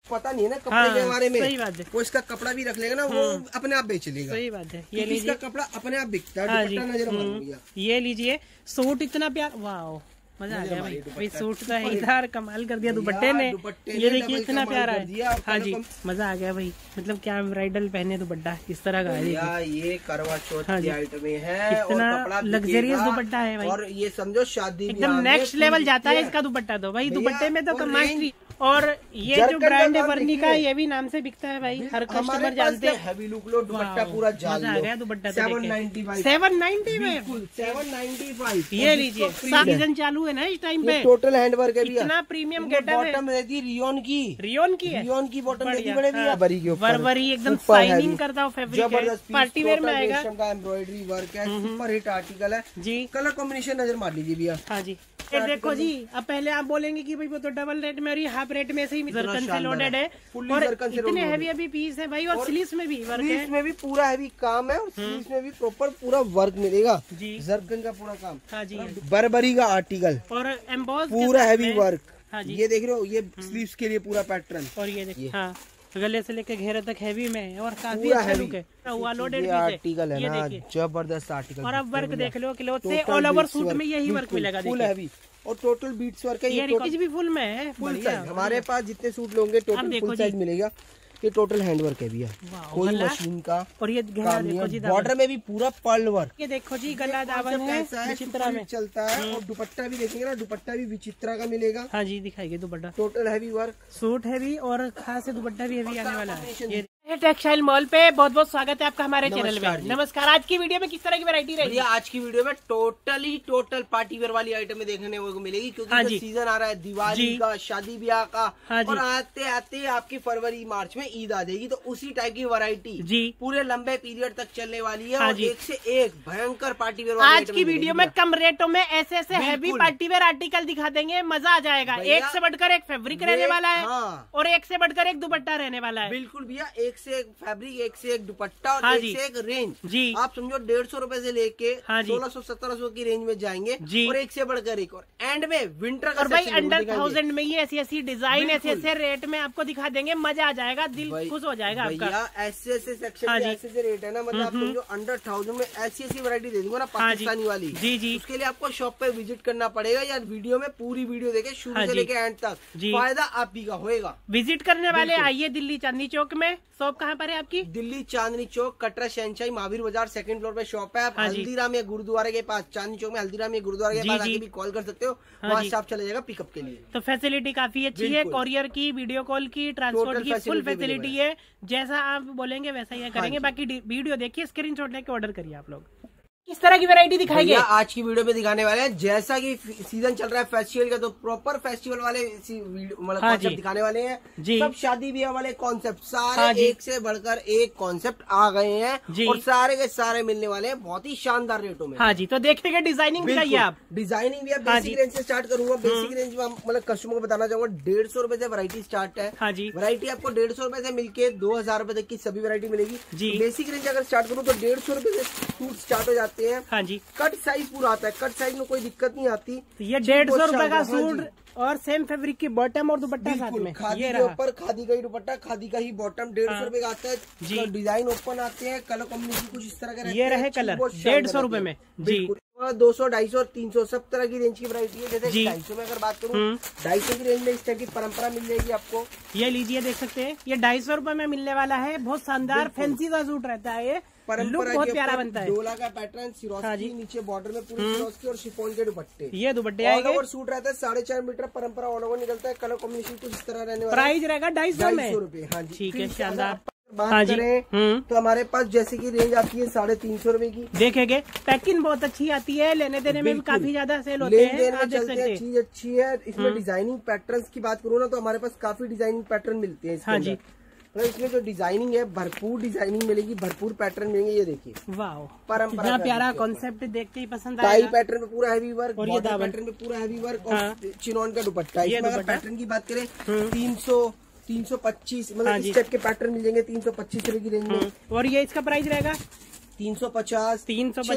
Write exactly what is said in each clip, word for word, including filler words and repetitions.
पता नहीं है ना कपड़े के बारे में। सही बात है। वो इसका कपड़ा भी रख लेगा ना, वो अपने आप बेच लेगा। सही बात है। ये लीजिए, इसका कपड़ा अपने आप बिकता है। हाँ दुपट्टा नजर मारो भैया, ये लीजिए सूट इतना प्यार, वाह मजा आ गया भाई। भाई सूट का इधर कमाल कर दिया दुपट्टे ने, ये देखिए इतना प्यारा है। हाँ जी मजा आ गया भाई, मतलब क्या ब्राइडल पहने दुपट्टा इस तरह का है। ये करवा चौथ की आइटम है, इतना लग्जरियस दुपट्टा है भाई। और ये समझो शादी एकदम नेक्स्ट लेवल जाता है इसका दुपट्टा। तो भाई दुपट्टे में तो कमाल। और ये जो ब्रांड है वर्नी का, ये भी नाम से बिकता है भाई, हर कस्टमर जानते हैं। हैवी लुक लो, दुपट्टा पूरा जाल लो। मजा आ गया dupatta seven ninety five seven ninety में सेवन नाइन्टी फाइव ये लीजिए। सीजन चालू है ना इस टाइम पे। टोटल हैंडवर्क है भी, इतना प्रीमियम गेटअप है। बॉटम रहती है रियोन की, रियोन की है, रियोन की बॉटम रहती है बर्बरी के ऊपर। बर्बरी एकदम शाइनिंग करता है फैब्रिक, पार्टी वेयर में आएगा। का एम्ब्रॉयडरी वर्क है, सुपर हिट आर्टिकल है जी। कलर कॉम्बिनेशन नजर मार लीजिए भैया। हाँ जी ये देखो जी, अब पहले आप बोलेंगे कि भाई वो तो डबल रेट में और ये हाफ रेट में से ही जरकन से लोडेड है। और इतने हैवी हैवी पीस है भाई, और स्लीव्स में भी वर्क है। इसमें भी पूरा हैवी काम है, और स्लीव्स में भी प्रॉपर पूरा वर्क मिलेगा जी, जरकन का पूरा काम। हाँ जी बर्बरी का आर्टिकल और एम्बॉस पूरा हैवी वर्क। हाँ जी ये देख रहे हो, ये स्लीव्स के लिए पूरा पैटर्न। और ये देखिए हाँ गले से लेके घेरे तक हैवी में, और काफी अच्छा लुक है। हुआ लोडेड आर्टिकल है ना, जबरदस्त आर्टिकल। और अब वर्क देख लो क्लॉथ से ऑल ओवर सूट में यही वर्क मिलेगा, फुल हैवी और टोटल बीट्स वर्क है। ये रिकॉर्ड भी फुल में है, फुल साइज हमारे पास जितने सूट लोगे टोटल फुल साइज मिलेगा। ये टोटल हैंडवर्क है भैया, कोई मशीन का। और ये बॉर्डर में भी पूरा पर्ल वर्क। ये देखो जी गला दामन है, विचित्रा में चलता है। और दुपट्टा भी देखेंगे ना, दुपट्टा भी विचित्रा का मिलेगा। हाँ जी दिखाइए dupatta, total heavy work, suit heavy और खास दुपट्टा भी हैवी आने वाला है। टेक्सटाइल मॉल पे बहुत बहुत स्वागत है आपका हमारे चैनल में। नमस्कार। आज की वीडियो में किस तरह की वैरायटी रहेगी? आज की वीडियो में टोटली टोटल पार्टी वेयर वाली आइटम देखने को मिलेगी, क्योंकि हाँ सीजन आ रहा है दिवाली का, शादी ब्याह का। हाँ और आते आते आपकी फरवरी मार्च में ईद आ जाएगी, तो उसी टाइप की वैरायटी जी पूरे लंबे पीरियड तक चलने वाली है। हाँ और एक से एक भयंकर पार्टी वेयर आज की वीडियो में कम रेटों में ऐसे ऐसे हैवी पार्टी वेयर आर्टिकल दिखा देंगे, मजा आ जाएगा। एक से बढ़कर एक फैब्रिक रहने वाला है, और एक से बढ़कर एक दुपट्टा रहने वाला है। बिल्कुल भैया, एक से एक फैब्रिक, एक से एक दुपट्टा, और हाँ एक से एक रेंज जी। आप समझो डेढ़ सौ रूपये से लेके सोलह सौ सत्रह सौ की रेंज में जाएंगे जी। और एक से बढ़कर एक, और एंड में विंटर का, और भाई अंडर थाउजेंड में ये ऐसी ऐसी डिजाइन ऐसे ऐसे रेट में आपको दिखा देंगे, मजा आ जाएगा, दिल खुश हो जाएगा आपका। ऐसे ऐसे सेक्शन हाँ ऐसे ऐसे रेट है ना, मतलब आप समझो अंडर थाउजेंड में ऐसी ऐसी वैरायटी दे दूंगा ना पाकिस्तानी हाँ वाली जी जी। उसके लिए आपको शॉप पे विजिट करना पड़ेगा, या वीडियो में पूरी वीडियो देखे शुरू हाँ से लेके एंड तक, फायदा आप ही का होएगा। विजिट करने वाले आइए दिल्ली चांदनी चौक में। शॉप कहाँ पर है आपकी? दिल्ली चांदनी चौक, कटरा शहनशाही महावीर बाजार, सेकंड फ्लोर पे शॉप है। आप हाँ हल्दीराम या गुरुद्वारे के पास, चांदनी चौक में हल्दीराम या गुरुद्वारे के पास आके भी कॉल कर सकते हो, वहाँ स्टाफ चला जाएगा पिकअप के लिए। तो फैसिलिटी काफी अच्छी है, कोरियर की, वीडियो कॉल की, ट्रांसपोर्ट की फुल फैसिलिटी है। जैसा आप बोलेंगे वैसा ही करेंगे। बाकी वीडियो देखिए, स्क्रीनशॉट लेके ऑर्डर करिए आप लोग। किस तरह की वैरायटी दिखाएंगे आज की वीडियो में दिखाने वाले हैं। जैसा कि सीजन चल रहा है फेस्टिवल का, तो प्रॉपर फेस्टिवल वाले मतलब हाँ कॉन्सेप्ट दिखाने वाले हैं जी। सब शादी ब्याह वाले कॉन्सेप्ट सारे हाँ एक से बढ़कर एक कॉन्सेप्ट आ गए हैं, और सारे के सारे मिलने वाले हैं बहुत ही शानदार रेटों में। हाँ जी, तो देखते हैं डिजाइनिंग दिखाइए आप। डिजाइनिंग भी बेसिक रेंज से स्टार्ट करूंगा। बेसिक रेंज में मतलब कस्टमर को बताना चाहूंगा, डेढ़ सौ रूपये से वैरायटी स्टार्ट है। हाँ जी, वैरायटी आपको डेढ़ सौ रूपये से मिलके दो हजार रूपये तक की सभी वैरायटी मिलेगी। बेसिक रेंज अगर स्टार्ट करूँ तो डेढ़ सौ रूपये से सूट स्टार्ट हो जाते हैं। हाँ जी, कट साइज पूरा आता है, कट साइज में कोई दिक्कत नहीं आती। ये डेढ़ सौ रूपये का सूट और सेम फैब्रिक की बॉटम और दुपट्टा साथ में। खादी के ऊपर खादी का ही दुपट्टा, खादी का ही बॉटम, डेढ़ सौ रूपये का आता है जी। डिजाइन ओपन आते हैं, कलर कॉम्बिनेशन कुछ इस तरह का रहता है। ये रहे कलर डेढ़ सौ रूपये में जी। दो सौ ढाई सौ और तीन सौ सब तरह की रेंज की वैरायटी है। जैसे ढाई सौ में अगर बात करूँ, ढाई सौ की रेंज में इस टाइप की परंपरा मिल जाएगी आपको। ये लीजिए देख सकते हैं, ये ढाई सौ रूपये में मिलने वाला है। बहुत शानदार फैंसी सा सूट रहता है, ये परंपरा बहुत प्यारा बनता है। डोला का पैटर्न, सिरोस्की नीचे बॉर्डर में पूरी सिरोस्की और शिफॉन के दुपट्टे। ये दुपट्टे ऑल ओवर सूट रहता है, साढ़े चार मीटर परंपरा ऑल ओवर निकलता है। कलर कॉम्बिनेशन कुछ इस तरह रहने वाला है। प्राइस रहेगा ढाई सौ में रूपये। हाँ जी, ठीक है, शानदार। बात हाँ करें तो हमारे पास जैसे की रेंज आती है साढ़े तीन सौ रूपये की। देखेंगे पैकिंग बहुत अच्छी आती है, लेने देने में भी काफी ज्यादा सेल होते हैं। आप देख सकते हैं चीज अच्छी है। इसमें डिजाइनिंग पैटर्न्स की बात करूँ ना, तो हमारे पास काफी डिजाइनिंग पैटर्न मिलते हैं। हाँ जी, इसमें जो डिजाइनिंग है भरपूर डिजाइनिंग मिलेगी, भरपूर पैटर्न मिलेंगे। ये देखिए वाह, परंपरा प्यारा कॉन्सेप्ट देखते ही पसंद आया। टाई पैटर्न में पूरा हैवी वर्क, और ये पैटर्न में पूरा हैवी वर्क, और चिनॉन का दुपट्टा। इसमें पैटर्न की बात करें तीन सौ तीन सौ पच्चीस मतलब इस टाइप के पैटर्न मिल जाएंगे तीन सौ पच्चीस रुपए की रेंज में। और ये इसका प्राइस रहेगा तीन सौ पचास तीन सौ पचास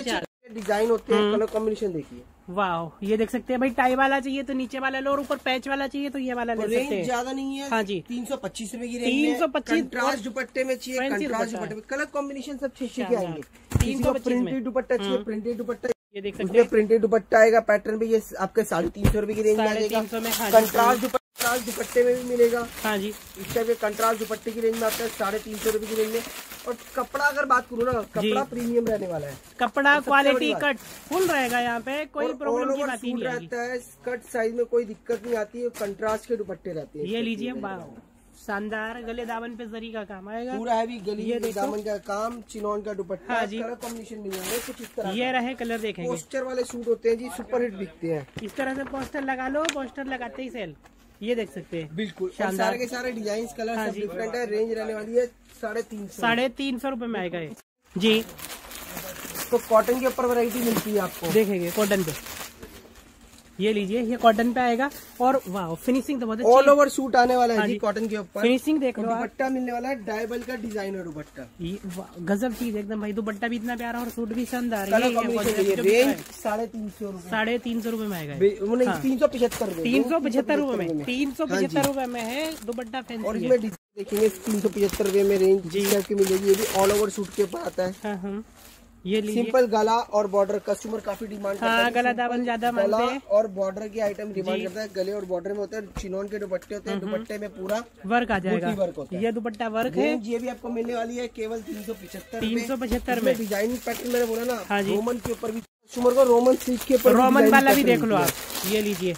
डिजाइन होते हैं, कलर कॉम्बिनेशन देखिए। वाह, ये देख सकते हैं भाई, टाई वाला चाहिए तो नीचे वाला लो, और ऊपर पैच वाला चाहिए तो ये वाला ले सकते हैं। ज्यादा नहीं है। हाँ जी, तीन सौ पच्चीस रूपए की रेंज तीन सौ पच्चीस कंट्रास्ट दुपट्टे में चाहिए, कंट्रास्ट दुपट्टे में कलर कॉम्बिनेशन सब ठीक ठीक आएंगे। तीन सौ पच्चीस प्रिंटेड दुपट्टा चाहिए, प्रिंटेड दुपट्टा ये देख सकते हैं, प्रिंटेड दुपट्टा आएगा पैटर्न पे, ये आपके साढ़े तीन सौ रूपये की रेंज में आ जाएगा। कंट्रास्ट दुपट्टा दुपट्टे में भी मिलेगा। हाँ जी, इस टाइप के कंट्रास्ट दुपट्टे की रेंज में आता है साढ़े तीन सौ रूपये की रेंज में। और कपड़ा अगर बात करूँ ना, कपड़ा प्रीमियम रहने वाला है, कपड़ा क्वालिटी कट फुल रहेगा यहाँ पे, कोई प्रॉब्लम की बात ही नहीं रहता है। कट साइज में कोई दिक्कत नहीं आती है, कंट्रास्ट के दुपट्टे रहते हैं। ये लीजिए, शानदार, गले दामन पे जरी का काम आएगा, पूरा हैवी गले दामन का काम, चिनॉन का दुपट्टा। हाँ जी, कलर कॉम्बिनेशन मिल जाएगा कुछ इस तरह। ये रहे कलर देखेंगे। पोस्टर वाले सूट होते हैं जी, सुपर हिट बिकते हैं। इस तरह से पोस्टर लगा लो, पोस्टर लगाते ही सेल। ये देख सकते हैं, बिल्कुल सारे के सारे डिजाइन कलर सब डिफरेंट है। रेंज रहने वाली है साढ़े तीन सौ साढ़े तीन सौ रूपये में आएगा ये जी। तो कॉटन के ऊपर वैरायटी मिलती है आपको, देखेंगे कॉटन पे। ये लीजिए, ये कॉटन पे आएगा, और वाह फिनिशिंग तो बहुत अच्छी, ऑल ओवर सूट आने वाला है जी कॉटन के ऊपर। फिनिशिंग देख लो, दुपट्टा मिलने वाला है डायबल का डिजाइनर दुपट्टा, गजब चीज एकदम भाई। दुपट्टा भी इतना प्यारा और सूट भी शानदार। रेंज साढ़े तीन सौ रूपये साढ़े तीन सौ रूपये में आएगा, तीन सौ पचहत्तर तीन सौ पचहत्तर रूपये में तीन सौ पचहत्तर रूपये में है दुपट्टा फैंसी। और इसमें देखेंगे तीन सौ पचहत्तर रूपये में रेंज की मिलेगी। ये भी ऑल ओवर सूट के ऊपर आता है। ये सिंपल गला और बॉर्डर, कस्टमर काफी डिमांड करता है। गला दामन ज्यादा मांगते हैं और बॉर्डर की आइटम डिमांड करता है। गले और बॉर्डर में होता है, चिनॉन के दुपट्टे होते हैं, दुपट्टे में पूरा वर्क आ जाएगा, वर्क होता है। ये दुपट्टा वर्क है। ये भी आपको मिलने वाली है केवल तीन सौ पचहत्तर तीन सौ पचहत्तर में। डिजाइन पैटर्न मैंने बोला ना, रोमन के ऊपर भी, कस्टमर को रोमन सिल्क के ऊपर रोमन वाला भी देख लो आप। ये लीजिए,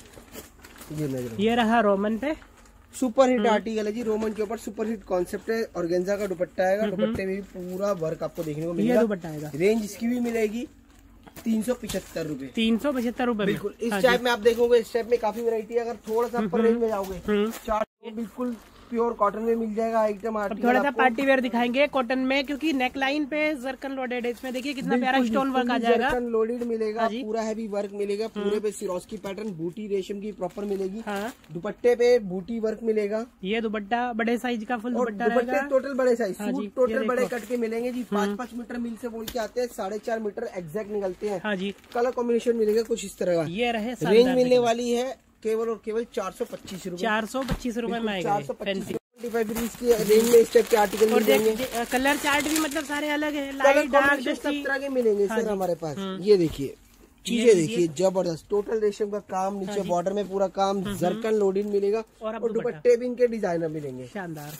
ये रहा रोमन पे, सुपर हिट आर्टिकल है जी। रोमन के ऊपर सुपर हिट कॉन्सेप्ट है। ऑर्गेन्जा का दुपट्टा आएगा, दुपट्टे में भी पूरा वर्क आपको देखने को मिलेगा। दुपट्टा आएगा, रेंज इसकी भी मिलेगी तीन सौ पचहत्तर रूपए तीन सौ पचहत्तर रूपए बिल्कुल। इस टाइप में आप देखोगे, इस टाइप में काफी वैरायटी है। अगर थोड़ा सा अपर रेंज में जाओगे, चार बिल्कुल प्योर कॉटन में मिल जाएगा आइटम। थोड़ा सा पार्टी वेयर दिखाएंगे कॉटन में, क्योंकि नेक लाइन पे जरकन लोडेड है। इसमें देखिए कितना प्यारा स्टोन वर्क आ जाएगा, जरकन लोडेड मिलेगा, पूरा हैवी वर्क मिलेगा। पूरे पे सिरोस्की पैटर्न, बूटी रेशम की प्रॉपर मिलेगी। दुपट्टे पे बूटी वर्क मिलेगा। ये दुपट्टा बड़े साइज का फुल दुपट्टा रहेगा, टोटल बड़े साइज, सूट टोटल बड़े कट के मिलेंगे जी। पाँच पाँच मीटर मिल से बोल के आते हैं, साढ़े चार मीटर एग्जैक्ट निकलते हैं। हाँ जी, कलर कॉम्बिनेशन मिलेगा कुछ इस तरह का। ये रहे रेंज मिलने वाली है केवल और केवल चार सौ पच्चीस रूपए चार सौ पच्चीस रूपए में आएगा। चार सौ पच्चीस की रेंज में इस टाइप के आर्टिकल मिल जाएंगे। कलर चार्ट भी मतलब सारे अलग है, लाइट डार्क सब तरह के मिलेंगे सर हमारे पास। ये देखिए चीजें देखिए जबरदस्त, टोटल रेशम का काम, नीचे बॉर्डर में पूरा काम, जरकन लोडिंग मिलेगा। और दुपट्टे भी इनके डिजाइनर मिलेंगे शानदार।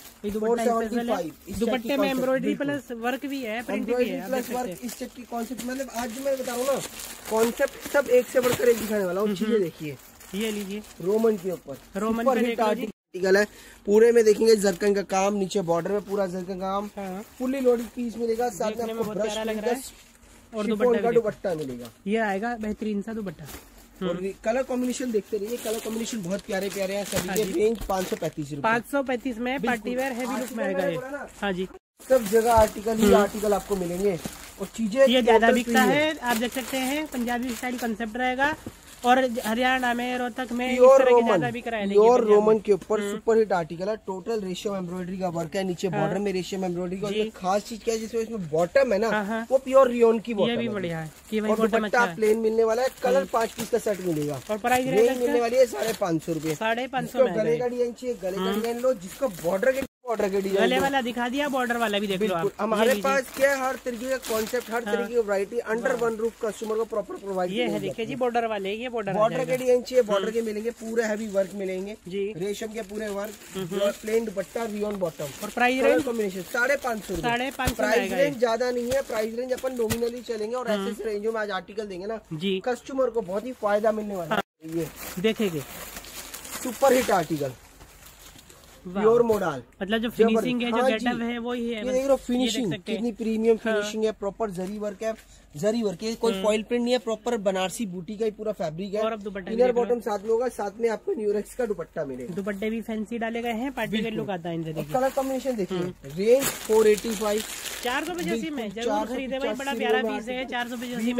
दुपट्टे में एम्ब्रॉयडरी प्लस वर्क भी है, एम्ब्रॉयडरी प्लस वर्क। इस टाइप की कॉन्सेप्ट मतलब आज मैं बता रहा हूँ ना, कॉन्सेप्ट सब एक से बढ़कर एक दिखाने वाला हूँ। चीजें देखिए, ये लीजिए रोमन के ऊपर, रोमन आर्टिकल है। पूरे में देखेंगे जरकन का काम, नीचे बॉर्डर में पूरा जरकन का काम, फुल्ली लोडेड पीस मिलेगा। साथ में आपको ब्रश और दुपट्टा मिलेगा। ये आएगा बेहतरीन सा दुपट्टा। और कलर कॉम्बिनेशन देखते रहिए, कलर कॉम्बिनेशन बहुत प्यारे प्यारे हैं सभी के। रेंज पाँच सौ पैंतीस रूपए पाँच सौ पैंतीस में पार्टी वेयर हैवी लुक में आएगा। हाँ जी, सब जगह आर्टिकल ही आर्टिकल आपको मिलेंगे। और चीजें ये ज्यादा बिकता है, आप देख सकते हैं। पंजाबी स्टाइल कंसेप्ट रहेगा, और हरियाणा में, रोहतक में इस तरह के ज्यादा बिक रहा है। प्योर रोमन के ऊपर सुपर हिट आर्टिकल है। टोटल रेशम एम्ब्रॉयडरी का वर्क है, नीचे बॉर्डर में रेशम एम्ब्रॉयडरी का। खास चीज क्या है, जिसमें इसमें बॉटम है ना, वो प्योर रियोन की बॉटम। ये भी बढ़िया है कि भाई दुपट्टा प्लेन मिलने वाला है। कलर पाँच पीस का सेट मिलेगा। और प्राइस रेंज मिलने वाली है साढ़े पाँच सौ रूपये साढ़े पाँच सौ गले का डिजाइन चाहिए, गले का डिजाइन लो। जिसको बॉर्डर के बॉर्डर के डिजाइन गले वाला दिखा दिया, बॉर्डर वाला भी देख लो आप। हमारे पास क्या है, हर तरीके का कॉन्सेप्ट, हर तरीके की variety under one roof customer को प्रॉपर प्रोवाइड। ये है देखिए जी, बॉर्डर वाले, ये बॉर्डर बॉर्डर के डिजाइन चाहिए, बॉर्डर के मिलेंगे। पूरे हैवी वर्क मिलेंगे जी, रेशम के पूरे work, plain dupatta, rayon bottom. और प्राइस रेंज कॉम्बिनेशन साढ़े पाँच सौ साढ़े पाँच सौ प्राइस रेंज ज्यादा नहीं है। प्राइस रेंज अपन नॉमिनली चलेंगे, और ऐसे रेंजों में आज आर्टिकल देंगे ना जी, कस्टमर को बहुत ही फायदा मिलने वाला है। ये देखेंगे super hit article, pure model, मतलब जो फिनिशिंग है, जो गेटअप है वो ही है। ये देख लो फिनिशिंग कितनी प्रीमियम फिनिशिंग है। प्रॉपर जरी वर्क है, जरी वर्क है, कोई फॉइल प्रिंट नहीं है। प्रॉपर बनारसी बूटी का ही पूरा फैब्रिक है। और अब दुपट्टा इनर बॉटम साथ में होगा, साथ में आपको न्यूरेक्स का दुपट्टा मिलेगा। दुपट्टे भी फैंसी डाले गए हैं, पार्टी वेयर लुक आता है इनसे। कलर कॉम्बिनेशन देखिए, रेंज फोर एटी फाइव चार सौ पचासी में जरूर खरीदे भाई, बड़ा प्यारा पीस है। चार सौ पचासी में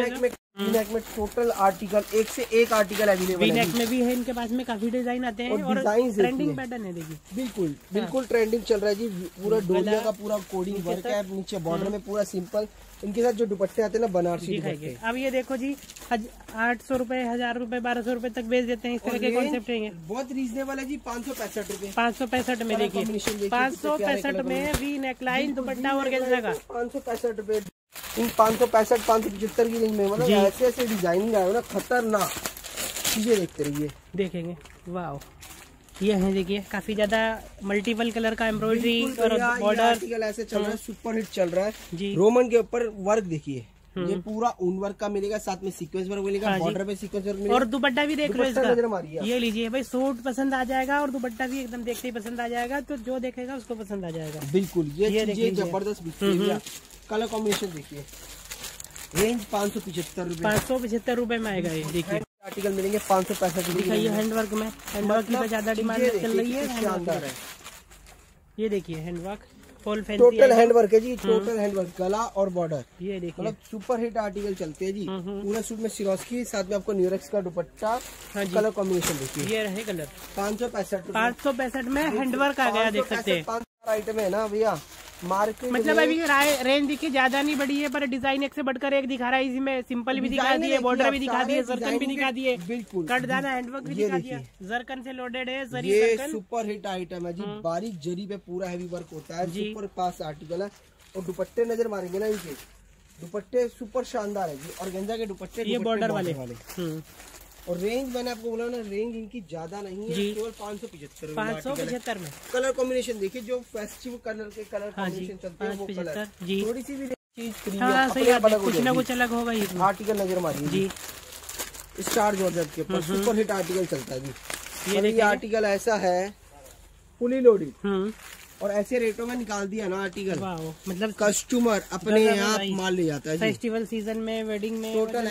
वी नेक में टोटल आर्टिकल एक से एक आर्टिकल अवेलेबल है। वी नेक में भी है, इनके पास में काफी डिजाइन आते हैं और, और ट्रेंडिंग पैटर्न है। देखिए बिल्कुल बिल्कुल ट्रेंडिंग चल रहा है जी। पूरा डोरिया का पूरा कोडिंग वर्क है, नीचे बॉर्डर में पूरा सिंपल। इनके साथ जो दुपट्टे आते हैं ना बनारसी दुपट्टे। अब ये देखो जी, आठ सौ रूपये, हजार रूपये, बारह सौ रूपये तक बेच देते हैं। इस तरह के कॉन्सेप्ट है, बहुत रीजनेबल है जी। पाँच सौ पैंसठ रूपए पाँच सौ पैंसठ में देखिए, पाँच सौ पैंसठ में वी नेक लाइन दुपट्टा और गेंजा का पाँच सौ पैंसठ रूपए। इन पाँच सौ पैंसठ पाँच सौ पचहत्तर की रेंज में मतलब ऐसे ऐसे डिजाइनिंग आए ना, खतरनाक चीजें देखते रहिए। देखेंगे वाह, ये है देखिए काफी ज्यादा मल्टीपल कलर का एम्ब्रॉयडरी और बॉर्डर आर्टिकल ऐसे चल रहा है, सुपर हिट चल रहा है जी। रोमन के ऊपर वर्क देखिए, ये पूरा ऊन वर्क का मिलेगा, साथ में सीक्वेंस वर्क मिलेगा, बॉर्डर पे सीक्वेंस वर्क मिलेगा। और दुपट्टा भी देख लो इसका, ये लीजिए भाई, सूट पसंद आ जाएगा और दुपट्टा भी एकदम देखते ही पसंद आ जाएगा, तो जो देखेगा उसको पसंद आ जाएगा। बिल्कुल, ये चीजें जबरदस्त बिकती है। कलर कॉम्बिनेशन देखिए, रेंज पाँच सौ पिछहत्तर रूपए पाँच सौ पिछहत्तर रूपए में आएगा ये। देखिए आर्टिकल मिलेंगे पाँच सौ पैंसठ रूपए। ये हैंडवर्क में, हैंडवर्क की तो ज्यादा डिमांड चल रही है। शानदार है, ये देखिए handwork full fancy, total handwork है जी, टोटल हैंडवर्क, गला और बॉर्डर। ये देखिए मतलब सुपर हिट आर्टिकल चलते हैं जी। पूरा सूट में सिरोस्की, साथ में आपको न्यूरेक्स का दुपट्टा। कलर कॉम्बिनेशन देखिए, ये रहे कलर पाँच सौ पैंसठ पाँच सौ पैंसठ में हैंडवर्क आ गया, देख सकते हैं। पाँच आइटम है ना भैया मार्केट, मतलब अभी रेंज देखिए ज्यादा नहीं बढ़ी है, पर डिजाइन एक से बढ़कर एक दिखा रहा है। इसमें सिंपल भी दिखा दिए, बॉर्डर भी दिखा दिए, जरकन भी दिखा दिए, बिल्कुल कट दाना हैंडवर्क भी दिखा दिया, जरकन से लोडेड है। ये सुपर हिट आइटम है जी, बारीक जरी पे पूरा हैवी वर्क होता है, सुपर पास आर्टिकल है। और दुपट्टे नजर मारेंगे ना इनके, दुपट्टे सुपर शानदार है जी। और गेंजा के दुपट्टे, ये बॉर्डर वाले वाले। और रेंज मैंने आपको बोला ना, रेंज इनकी ज्यादा नहीं है, केवल पाँच सौ पिछहत्तर पाँच सौ पिछहत्तर में। कलर कॉम्बिनेशन देखिए, जो फेस्टिव कलर के कलर कॉम्बिनेशन चलते हैं वो कलर, थोड़ी सी भी चीज कुछ ना कुछ अलग होगा। आर्टिकल नजर मारिए जी, स्टार जॉर्जेट के ऊपर सुपर हिट आर्टिकल चलता है जी। ये आर्टिकल ऐसा है फुली लोडेड, और ऐसे रेटों में निकाल दिया ना आर्टिकल, मतलब कस्टमर अपने यहाँ माल ले जाता है। फेस्टिवल सीजन में, वेडिंग में टोटल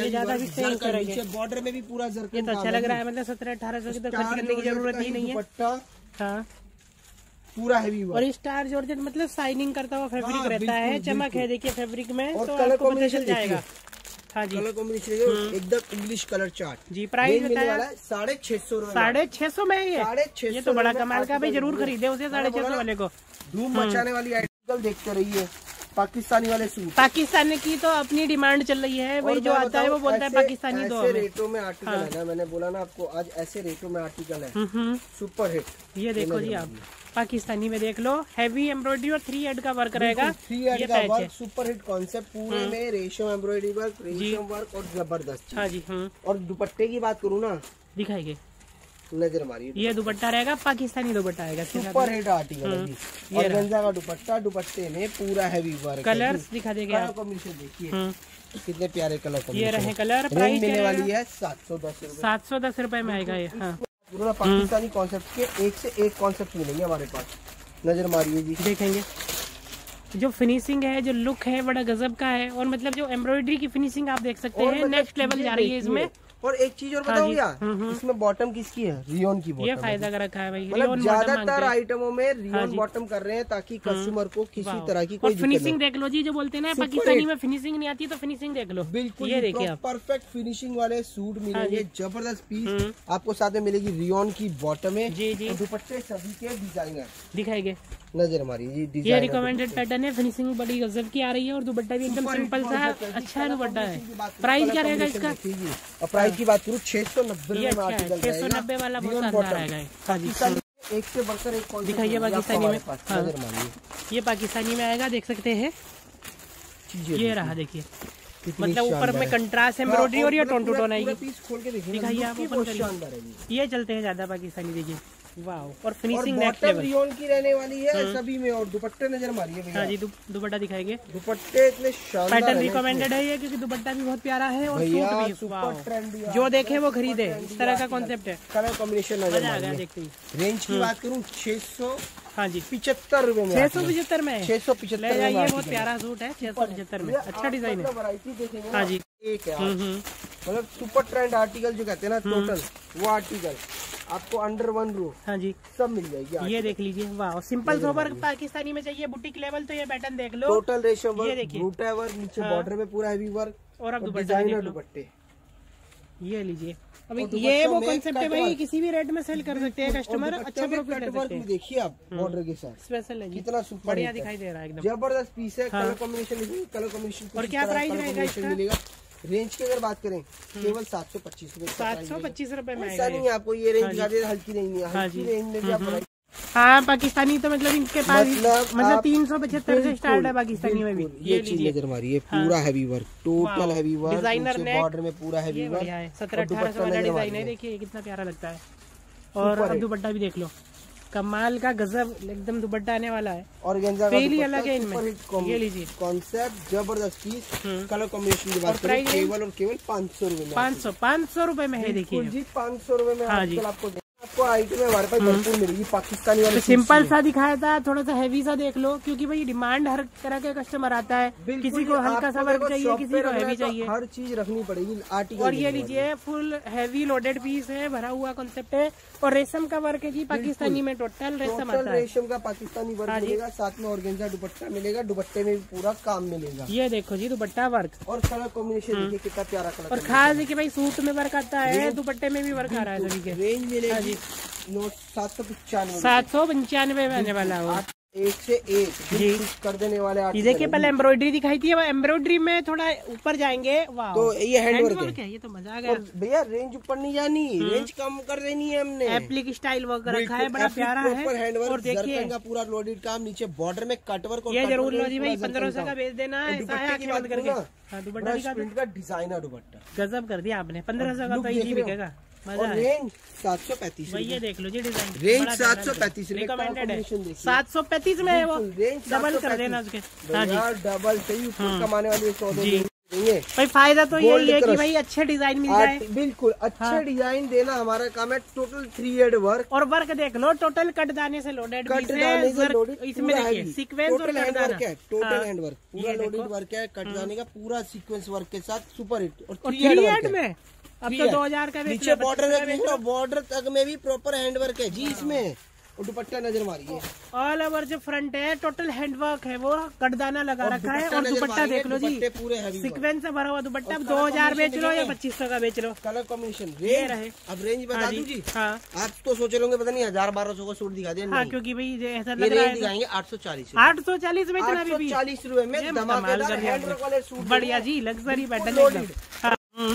है, बॉर्डर में भी पूरा जरकन। ये तो अच्छा लग रहा है, मतलब सत्रह अठारह सौ की तो खर्च करने की जरूरत ही नहीं है। दुपट्टा हाँ पूरा हैवी हुआ, और स्टार जॉर्जेट मतलब शाइनिंग करता हुआ फैब्रिक रहता है, चमक है देखिए फैब्रिक में। और कलर कॉम्बिनेशन जाएगा। हाँ जी, कलर कॉम्बिनेशन एकदम इंग्लिश कलर चार्ट जी। प्राइस बताया साढ़े छह सौ साढ़े छह सौ में ये साढ़े छह ये तो बड़ा कमाल का, भाई जरूर खरीदे उसे साढ़े छह सौ वाले को। धूम मचाने वाली आर्टिकल देखते रहिए। पाकिस्तानी वाले सूट, पाकिस्तानी की तो अपनी डिमांड चल रही है, वही जो आता है वो बोलता है पाकिस्तानी। दो ऐसे रेटों में आर्टिकल है ना, मैंने बोला ना आपको, आज ऐसे रेटों में आर्टिकल है सुपर हिट। ये देखो जी, आप पाकिस्तानी में देख लो, हैवी एम्ब्रॉयडरी और थ्री हेड का वर्क रहेगा। थ्री हेड का वर्क, सुपर हिट कॉन्सेप्ट, पूरे में रेशम एम्ब्रॉयडरी वर्क, रेशम वर्क और जबरदस्त। हाँ जी। और दुपट्टे की बात करूँ ना, दिखाएंगे, नजर मारिए, ये दुपट्टा रहेगा पाकिस्तानी दुपट्टा आएगा, सुपर हिट आर्टिकल है जी। और गंजा का दुपट्टा, दुपट्टे में पूरा हैवी वर्क। कलर्स दिखा देंगे, कलर कॉम्बिनेशन देखिए कितने प्यारे कलर। ये रहे कलर। प्राइस मिलने वाली है सात सौ दस रूपए सात सौ दस रूपए में आएगा ये। हाँ, पाकिस्तानी कॉन्सेप्ट के एक से एक कॉन्सेप्ट मिलेंगे हमारे पास, नजर मारिए जी। देखेंगे जो फिनिशिंग है, जो लुक है, बड़ा गजब का है। और मतलब जो एम्ब्रॉयडरी की फिनिशिंग आप देख सकते हैं, नेक्स्ट लेवल जा रही है इसमें। और एक चीज और बताऊं क्या, इसमें बॉटम किसकी है? रियोन की बॉटम। ये फायदा कर रखा है भाई, मतलब ज्यादातर आइटमों में रियोन बॉटम कर रहे हैं, ताकि कस्टमर को किसी तरह की कोई फिनिशिंग देख लो जी, जो बोलते हैं ना पाकिस्तानी में फिनिशिंग नहीं आती, तो फिनिशिंग देख लो। बिल्कुल, ये देखिए आप, परफेक्ट फिनिशिंग वाले सूट मिलेंगे, जबरदस्त पीस आपको साथ में मिलेगी। रियोन की बॉटम है जी जी, दुपट्टे सभी के डिजाइनर दिखाएंगे, नजर मारिए जी। ये रिकमेंडेड पैटर्न है, फिनिशिंग बड़ी गजब की आ रही है, और दुपट्टा भी एकदम सिंपल सा अच्छा दुपट्टा है। प्राइस क्या रहेगा इसका? और प्राइस की बात करूँ, छह सौ नब्बे छह सौ नब्बे वाला बहुत शानदार आएगा। एक से बढ़कर एक दिखाइए पाकिस्तानी में। हाँ, ये पाकिस्तानी में आएगा, देख सकते हैं। ये रहा देखिए, मतलब ऊपर में कंट्रास्ट एम्ब्रॉयडरी और ये टोन टू टोन आएगी। पीस खोल के देखिए, दिखाइए आप, ओपन करिए। ये चलते हैं ज्यादा पाकिस्तानी, देखिए वाह। और फिनिशिंग नेक्स्ट लेवल, रियोन की रहने वाली है सभी में। और दुपट्टे नजर मारिए भैया। हाँ जी, दुपट्टा दिखाएंगे। दुपट्टे इतने शानदार, पैटर्न रिकमेंडेड है ये, क्योंकि दुपट्टा भी बहुत प्यारा है और सूट भी सुपर ट्रेंडी, जो देखे वो खरीदे, इस तरह का कॉन्सेप्ट है। कलर कॉम्बिनेशन नजर आ गया देखते ही। रेंज की बात करूँ छह सौ हाँ जी पिछहत्तर रूपए में, छह सौ पिछहत्तर में, छह सौ पिछहत्तर में। ये बहुत प्यारा सूट है, छह सौ पिछहत्तर में, अच्छा डिजाइन है। वैरायटी देखेंगे हाँ जी, एक है मतलब सुपर ट्रेंड आर्टिकल जो कहते हैं ना, टोटल वो आर्टिकल आपको अंडर वन रो हाँ जी सब मिल जाएगी। ये देख लीजिए, वाह सिंपल सोबर पाकिस्तानी में चाहिए बुटीक लेवल तो ये पैटर्न देख लो, टोटल रेशम वर्क, ये देखिए बूटा वर्क, नीचे बॉर्डर में पूरा हैवी वर्क और अब डिजाइनर दुपट्टे ये लीजिए। अभी ये वो कॉन्सेप्ट है भाई, किसी भी रेट में सेल कर सकते हैं कस्टमर, अच्छा प्रॉफिट ले सकते हैं। देखिए आप बॉर्डर के साथ स्पेशल है, कितना सुपर बढ़िया दिखाई दे रहा है, एकदम जबरदस्त पीस है। कलर कॉम्बिनेशन, कलर कॉम्बिनेशन और क्या प्राइस रहेगा इसका? मिलेगा रेंज की अगर बात करें केवल सात सौ पच्चीस रूपए सात सौ पच्चीस रूपए में ऐसा नहीं है आपको ये रेंज दिखा दे, हल्की नहीं है, हल्की रेंज में भी आप हाँ पाकिस्तानी तो मतलब इनके पास मतलब, मतलब तीन सौ पचहत्तर से स्टार्ट है पाकिस्तानी में भी। ये चीज नजर मारी है, पूरा heavy work, total heavy work, designer border में पूरा हैवी वर्क, सत्रह अठारह सौ वाला डिजाइन है, देखिए कितना प्यारा लगता है। और अब दुपट्टा भी देख लो, कमाल का गजब एकदम दुपट्टा आने वाला है, और पहली अलग है इनमें। ये लीजिए कॉन्सेप्ट जबरदस्त पीस, कलर कॉम्बिनेशन की बात करें केवल और केवल पाँच सौ रूपये पाँच सौ पाँच सौ रूपये में है, देखिए जी पाँच सौ रूपये में आपको आपको आइटम हमारे पास भरपूर मिलेगी पाकिस्तानी वाले। तो सिंपल सा दिखाया था, थोड़ा सा हैवी सा देख लो, क्योंकि भाई डिमांड हर तरह के कस्टमर आता है, किसी को हल्का सा वर्क चाहिए, किसी को हैवी चाहिए, हर चीज रखनी पड़ेगी आर्टिकल। और ये लीजिए फुल हैवी लोडेड पीस है, भरा हुआ कॉन्सेप्ट है, और रेशम का वर्क है जी पाकिस्तानी में, टोटल रेशम आता है, रेशम का पाकिस्तानी वर्क मिलेगा, साथ में ऑर्गेन्जा दुपट्टा मिलेगा, दुपट्टे में भी पूरा काम मिलेगा। ये देखो जी दुपट्टा वर्क, और कलर कॉम्बिनेशन देखिए कितना प्यारा कलर, और खास देखिए भाई सूट में वर्क आता है, दुपट्टे में भी वर्क आ रहा है सभी के। रेंज मिलेगी सात सौ पचानवे सात सौ पंचानवे में आने वाला है, एक से एक जी कर देने वाले। ये देखिए पहले एम्ब्रॉयडरी दिखाई थी, एम्ब्रॉयडरी में थोड़ा ऊपर जाएंगे, वाह तो ये हैंडवर्क है, ये तो मजा आ गया भैया। रेंज ऊपर नहीं जानी, रेंज कम कर देनी है हमने, एप्लिक स्टाइल वर्क रखा है, बड़ा प्यारा है। और देखिए का पूरा लोडेड काम, नीचे बॉर्डर में कट वर्क, ये जरूर लो जी भाई, पंद्रह सौ का बेच देना है, बंद करके। दुपट्टा डिजाइनर दुपट्टा गजब कर दिया आपने, पंद्रह सौ का तो इजी बिकेगा, मजा है। रेंज सात सौ पैंतीस, ये देख लो जी डिजाइन, रेंज सात सौ पैंतीस रिकमेंडेड है, सात सौ पैंतीस में है वो, डबल कर देना उसके। हाँ जी डबल सही कमाने वाली सौदे भाई, फायदा तो यही है कि भाई अच्छे डिजाइन मिल जाए, बिल्कुल अच्छे डिजाइन देना हमारा काम है। टोटल थ्री हेड वर्क, और वर्क देख लो, टोटल कट दाने से लोडेड, इसमें देखिए सीक्वेंस और हैंड वर्क है, टोटल हैंड वर्क पूरा लोडेड वर्क है, कट दाने का पूरा सीक्वेंस वर्क के साथ सुपर हिट, और थ्री हेड में अब तो दो हजार का नीचे बॉर्डर में, बॉर्डर तक में भी प्रॉपर हैंड वर्क है जी इसमें, और दुपट्टा नजर मारिए, ऑल ओवर जो फ्रंट है टोटल हैंडवर्क है, वो कटदाना लगा रखा है, और दुपट्टा देख लो जी पूरे सीक्वेंस से भरा हुआ दुपट्टा, अब दो हजार बेच लो या पच्चीस सौ का बेच लो। कलर कॉम्बिनेशन रेंज रहे, अब रेंज बता दूं जी। हाँ आप तो सोच रहे होंगे पता नहीं हजार बारह सौ का सूट दिखा दिया, हाँ क्योंकि भाई ऐसा लग रहा है दिखाएंगे आठ सौ चालीस आठ सौ चालीस में इतना भी चालीस रूपए में धमाकेदार हैंडवर्क वाले सूट, बढ़िया जी लग्जरी पैटर्न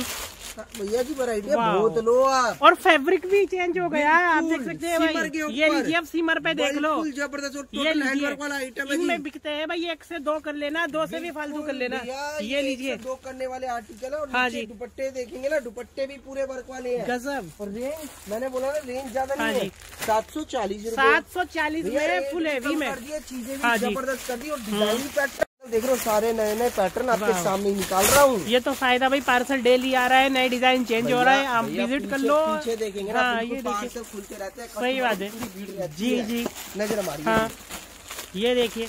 भैया जी वैरायटी है बहुत लो आप, और फैब्रिक भी चेंज हो गया, आप देख सकते हैं भाई, ये लीजिए अब सीमर पे देख लो, जबरदस्त ये हैंडवर्क वाला आइटम है, इनमें बिकते हैं भाई, एक से दो कर लेना, दो से भी फालतू कर लेना, ये लीजिए दो करने वाले आर्टिकल है। और हाँ जी दुपट्टे देखेंगे ना, दुपट्टे भी पूरे वर्क वाले हैं, गजब। और रेंज मैंने बोला ना रेंज ज्यादा नहीं है, सात सौ चालीस सात सौ चालीस में फुल हैवी में चीजें भी जबरदस्त कर दी, और डिजाइन पैटर्न देख रहे हो, सारे नए नए पैटर्न आपके सामने निकाल रहा हूँ। ये तो फायदा भाई, पार्सल डेली आ रहा है, नए डिजाइन चेंज हो रहा है, आप विजिट कर लो, पीछे देखेंगे ना, हाँ, ये देखिए खुलते रहते हैं, सही बात है जी जी नजर हमारी। हाँ ये देखिए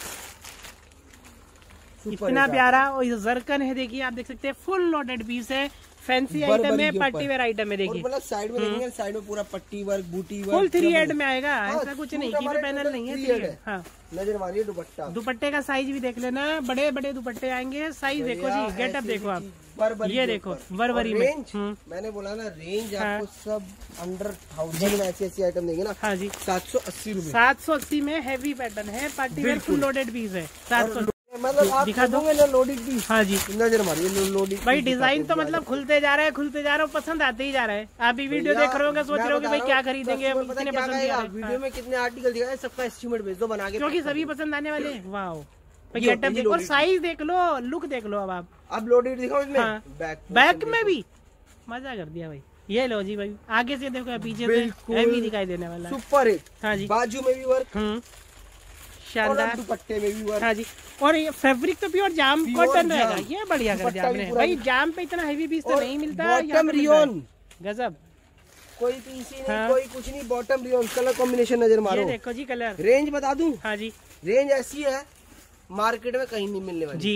इतना प्यारा, और जरकन है देखिए, आप देख सकते हैं फुल लोडेड पीस है, फैंसी आइटम है, पार्टी वेयर आइटम है, देखिए मतलब साइड में देखेंगे, साइड में पूरा पट्टी वर्क, बूटी वर्क, फुल थ्री हेड में आएगा, ऐसा कुछ नहीं की पैनल नहीं है, थ्री हेड। हाँ नजर मारिए दुपट्टा, दुपट्टे का साइज भी देख लेना, बड़े बड़े दुपट्टे आएंगे, साइज देखो जी, गेटअप देखो आप, ये देखो बरबरी में, मैंने बोला ना रेंज आपको सब अंडर थाउजेंड ऐसी ऐसी आइटम देंगे ना। हाँ जी सात सौ अस्सी रूपए सात सौ अस्सी में हैवी पैटर्न है, party wear full loaded piece है, सात सौ मतलब आप दिखा दोगे ना लोडिंग भी। हाँ जी नजर मारिए लोडिंग भाई, डिजाइन तो मतलब खुलते जा रहा है खुलते जा रहा है, पसंद आते ही जा रहा है। आप भी वीडियो देख रहे होंगे, सोच रहे होंगे भाई क्या खरीदेंगे, कितने पसंद आ रहा है, वीडियो में कितने आर्टिकल दिखाए, सबका एस्टिमेट भेज दो बना के, क्योंकि सभी पसंद आने वाले हैं। वाओ गेटअप देखो, और साइज देख लो, लुक देख लो, अब आप अब लोडेड दिखाओ इसमें, बैक बैक में भी मजा कर दिया भाई। ये लो जी भाई, आगे से देखो, पीछे से हैवी दिखाई देने वाला है, सुपर हिट। हाँ जी बाजू में भी वर्क, शानदार, दुपट्टे में भी वर्क। हाँ जी, और ये फैब्रिक तो प्योर जाम कॉटन रहेगा, ये बढ़िया कर दिया आपने भाई, जाम पे इतना हैवी पीस तो नहीं मिलता, बॉटम रियोन गजब, कोई पीसी नहीं, हाँ। कोई कुछ नहीं, बॉटम रियोन, कलर कॉम्बिनेशन नजर मारो, ये देखो जी कलर, रेंज बता दूं। हाँ जी रेंज ऐसी है मार्केट में कहीं नहीं मिलने वाली जी,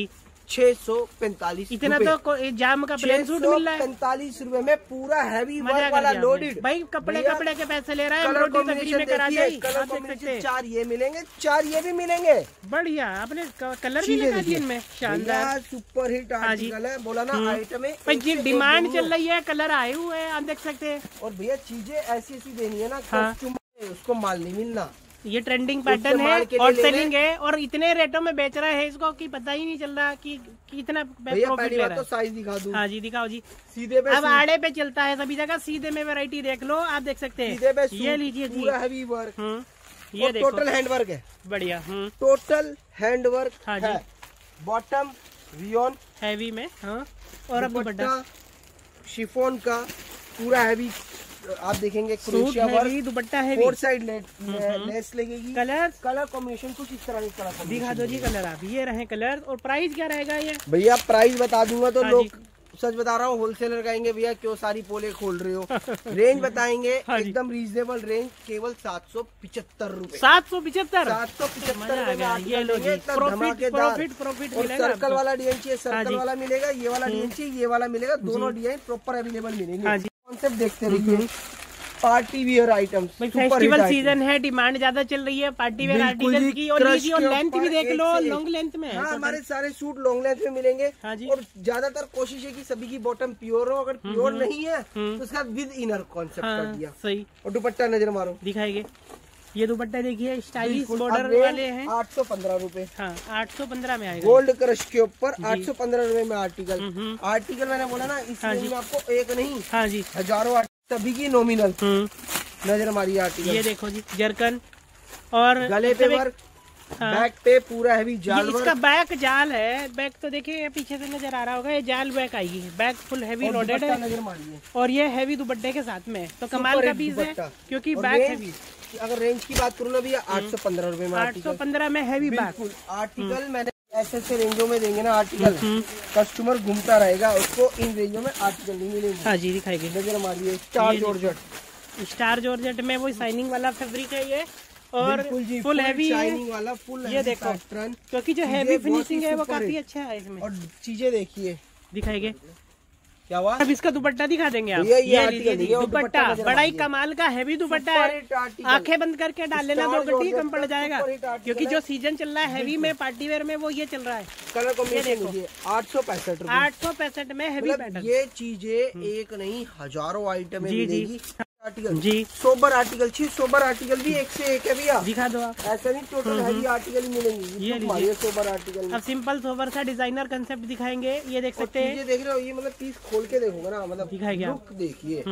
छह सौ पैंतालीस इतना तो जाम का प्लेन सूट मिल रहा है पैंतालीस रूपए में, पूरा हैवी वर्क वाला लोडेड। भाई कपड़े कपड़े के पैसे ले रहा है, एम्ब्रॉयडरी तो फ्री में करा जाए। कलर कॉम्बिनेशन चार ये मिलेंगे, चार ये भी मिलेंगे। बढ़िया, आपने कलर भी लगा दिए इनमें, शानदार सुपर हिट आर्टिकल है। बोला ना आइटम है, भाई डिमांड चल रही है, कलर आए हुए हैं आप देख सकते हैं। और भैया चीजें ऐसी ऐसी देनी है ना, कॉस्ट्यूम उसको माल नहीं मिलना। ये ट्रेंडिंग पैटर्न है और सेलिंग है, और इतने रेटों में बेच रहा है इसको कि पता ही नहीं चल रहा कि कितना प्रॉफिट ले रहा है। तो साइज दिखा दूं। हाँ जी दिखाओ जी। सीधे पे अब आड़े पे चलता है सभी जगह, सीधे में वैरायटी देख लो, आप देख सकते हैं। सीधे पे ये लीजिए जी, पूरा हैवी वर्क, ये देखो टोटल हैंड वर्क है। बढ़िया, टोटल हैंड वर्क हाँ जी। बॉटम रियोन हैवी में, हाँ, और अब दुपट्टा शिफॉन का पूरा हैवी आप देखेंगे, क्रोशिया वर्क, दुपट्टा है, फोर साइड लेस लगेगी। कलर कलर कॉम्बिनेशन कुछ इस तरह का कलर दिखा दो जी। कलर आप ये रहे कलर, और प्राइस क्या रहेगा ये? भैया प्राइस बता दूंगा तो हाँ लोग सच बता रहा हूँ, होलसेलर कहेंगे भैया क्यों सारी पोले खोल रहे हो। रेंज बताएंगे हाँ एकदम रीजनेबल रेंज, केवल सात सौ पिछहत्तर रूपए सात सौ पिछहत्तर सात सौ पिछहत्तर ये लो जी, प्रॉफिट प्रॉफिट प्रॉफिट मिलेगा। सर्कल वाला डिजाइन चाहिए सर्कल वाला मिलेगा, ये वाला डिजाइन चाहिए ये वाला मिलेगा, दोनों डिजाइन प्रॉपर अवेलेबल मिलेंगे। कॉन्सेप्ट देखते रहिए, party wear items. Festival season है, डिमांड ज्यादा चल रही है पार्टी वेयर आर्टिकल की, और लीजिए और लेंथ भी देख लो, लॉन्ग लेंथ में। हाँ, हमारे सारे सूट लॉन्ग लेंथ में मिलेंगे। हाँ जी। और ज्यादातर कोशिश है कि सभी की बॉटम प्योर हो, अगर प्योर नहीं है तो उसका विद इनर कॉन्सेप्ट कर दिया। सही। और दुपट्टा नजर मारो, दिखाएंगे। ये दुपट्टा देखिए, स्टाइलिश बॉर्डर वाले हैं। आठ सौ पंद्रह रूपए। हाँ, आठ सौ पंद्रह में आएगा। गोल्ड क्रश के ऊपर आठ सौ पंद्रह रूपए में आर्टिकल। आर्टिकल मैंने बोला ना, इस रेंज में आपको एक नहीं, हाँ जी, हजारों सभी की नॉमिनल नजर मारी आर्टिकल। ये देखो जी, जरकन और गले पे वर्क, बैक पे पूरा हैवी जाल वर्क। इसका बैक जाल है, बैक तो देखिए पीछे से नजर आ रहा होगा, ये जाल बैक आएगी, बैक फुल हैवी लोडेड है, नजर मारिए। और ये हैवी दुपट्टे के साथ में, तो कमाल का पीस है क्योंकि बैक हैवी। अगर रेंज की बात करूँ ना भैया, आठ सौ पंद्रह रूपए में, आठ सौ पंद्रह में हैवी बैक आर्टिकल। मैंने ऐसे ऐसे रेंजों में देंगे ना आर्टिकल, कस्टमर घूमता रहेगा, उसको इन रेंजों में आर्टिकल नहीं मिलेंगे। हाँ जी दिखाएंगे, नजर मारिए। स्टार जॉर्जेट, स्टार जॉर्जेट में वो शाइनिंग वाला फैब्रिक है ये, और फुल हैवी शाइनिंग वाला फुल। ये देखो, क्योंकि जो हैवी फिनिशिंग है वो काफी अच्छा है इसमें। और चीजें देखिए, दिखाएंगे क्या हुआ। अब इसका दुपट्टा दिखा देंगे आप। ये, ये, ये लीजिए दुपट्टा, बड़ा ही कमाल का हैवी दुपट्टा है। आंखें बंद करके डाल लेना, दो गड्डी कम पड़ जाएगा, क्योंकि जो सीजन चल रहा है हैवी में पार्टी वेयर में, वो ये चल रहा है। कलर कॉम्बिनेशन आठ सौ पैंसठ आठ सौ पैंसठ में हैवी पैटर्न। ये चीजें एक नहीं हजारों आइटम मिलेगी। आर्टिकल जी, सोबर आर्टिकल चाहिए, सोबर आर्टिकल भी एक से एक है भैया, दिखा दो आप। ऐसा नहीं टोटल हैवी आर्टिकल मिलेंगे। ये लीजिए सोबर आर्टिकल। अब सिंपल सोबर सा डिजाइनर कंसेप्ट दिखाएंगे, ये देख सकते हैं। ये देख रहे हो, ये मतलब पीस खोल के देखोगे ना, मतलब दिखाएंगे, लुक देखिए,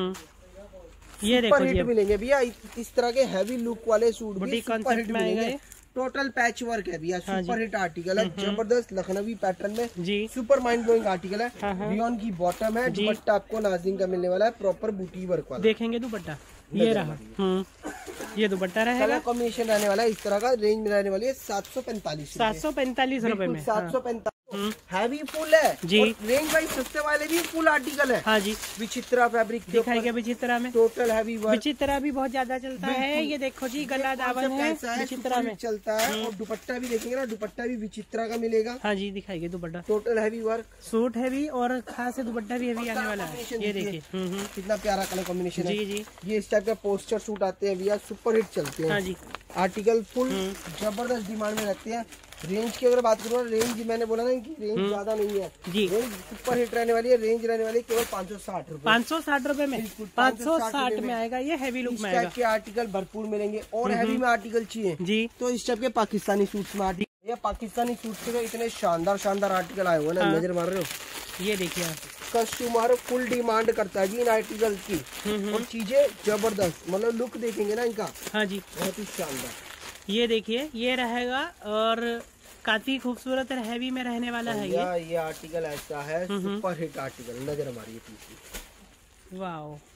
ये देखो हिट मिलेंगे भैया। इस तरह के हैवी लुक वाले सूट भी सुपर हिट मिलेंगे। टोटल पैच वर्क है भैया, सुपर हिट आर्टिकल है, जबरदस्त लखनवी पैटर्न में जी, सुपर माइंड ब्लोइंग आर्टिकल है। रियोन की बॉटम है, दुपट्टा आपको नाज़िंग का मिलने वाला है, प्रॉपर बूटी वर्क वाला। देखेंगे दुपट्टा, ये रहा, ये दुपट्टा रहेगा। कलर कॉम्बिनेशन रहने वाला है इस तरह का। रेंज में रहने वाली है सात सौ पैंतालीस सात सौ पैंतालीस रूपए में, सात सौ पैंतालीस हैवी फुल है जी। रेंज वाइज सस्ते वाले भी फुल आर्टिकल है। हाँ जी, विचित्रा फैब्रिक दिखाएगा, विचित्रा में टोटल हैवी वर्क। विचित्रा भी बहुत ज्यादा चलता है, ये देखो जी, गला दामन है, विचित्रा में चलता है। और दुपट्टा भी देखेंगे ना, दुपट्टा भी विचित्रा का मिलेगा। हाँ जी दिखाएंगे dupatta, total heavy work, suit heavy और खास दुपट्टा भी हैवी आने वाला है। ये देखिए कितना प्यारा कलर कॉम्बिनेशन है। जी जी, ये इस टाइप के पोस्टर सूट आते हैं भैया, सुपर हिट चलते हैं। हाँ जी, आर्टिकल फुल जबरदस्त डिमांड में रखते हैं। रेंज की अगर बात करूँ, रेंज मैंने बोला ना कि रेंज ज्यादा नहीं है जी, रेंज सुपर हिट रहने वाली है। रेंज रहने वाली है केवल पाँच सौ साठ रूपए पाँच सौ साठ रूपए में, पाँच सौ साठ में आएगा। ये हैवी लुक में आएगा। के आर्टिकल भरपूर मिलेंगे। और हैवी में आर्टिकल चाहिए जी, तो इस टाइप के पाकिस्तानी सूट्स में आर्टिकल, या पाकिस्तानी सूट के तो इतने शानदार शानदार आर्टिकल आए हुए ना, नजर मार रहे हो। ये देखिए, कस्टमर फुल डिमांड करता है जी इन आर्टिकल की, और चीजें जबरदस्त, मतलब लुक देखेंगे ना इनका, हाँ जी, बहुत ही शानदार। ये देखिए, ये रहेगा और काफी खूबसूरत और हैवी में रहने वाला है ये। ये आर्टिकल ऐसा है, सुपर हिट आर्टिकल, नजर हमारी। वाओ,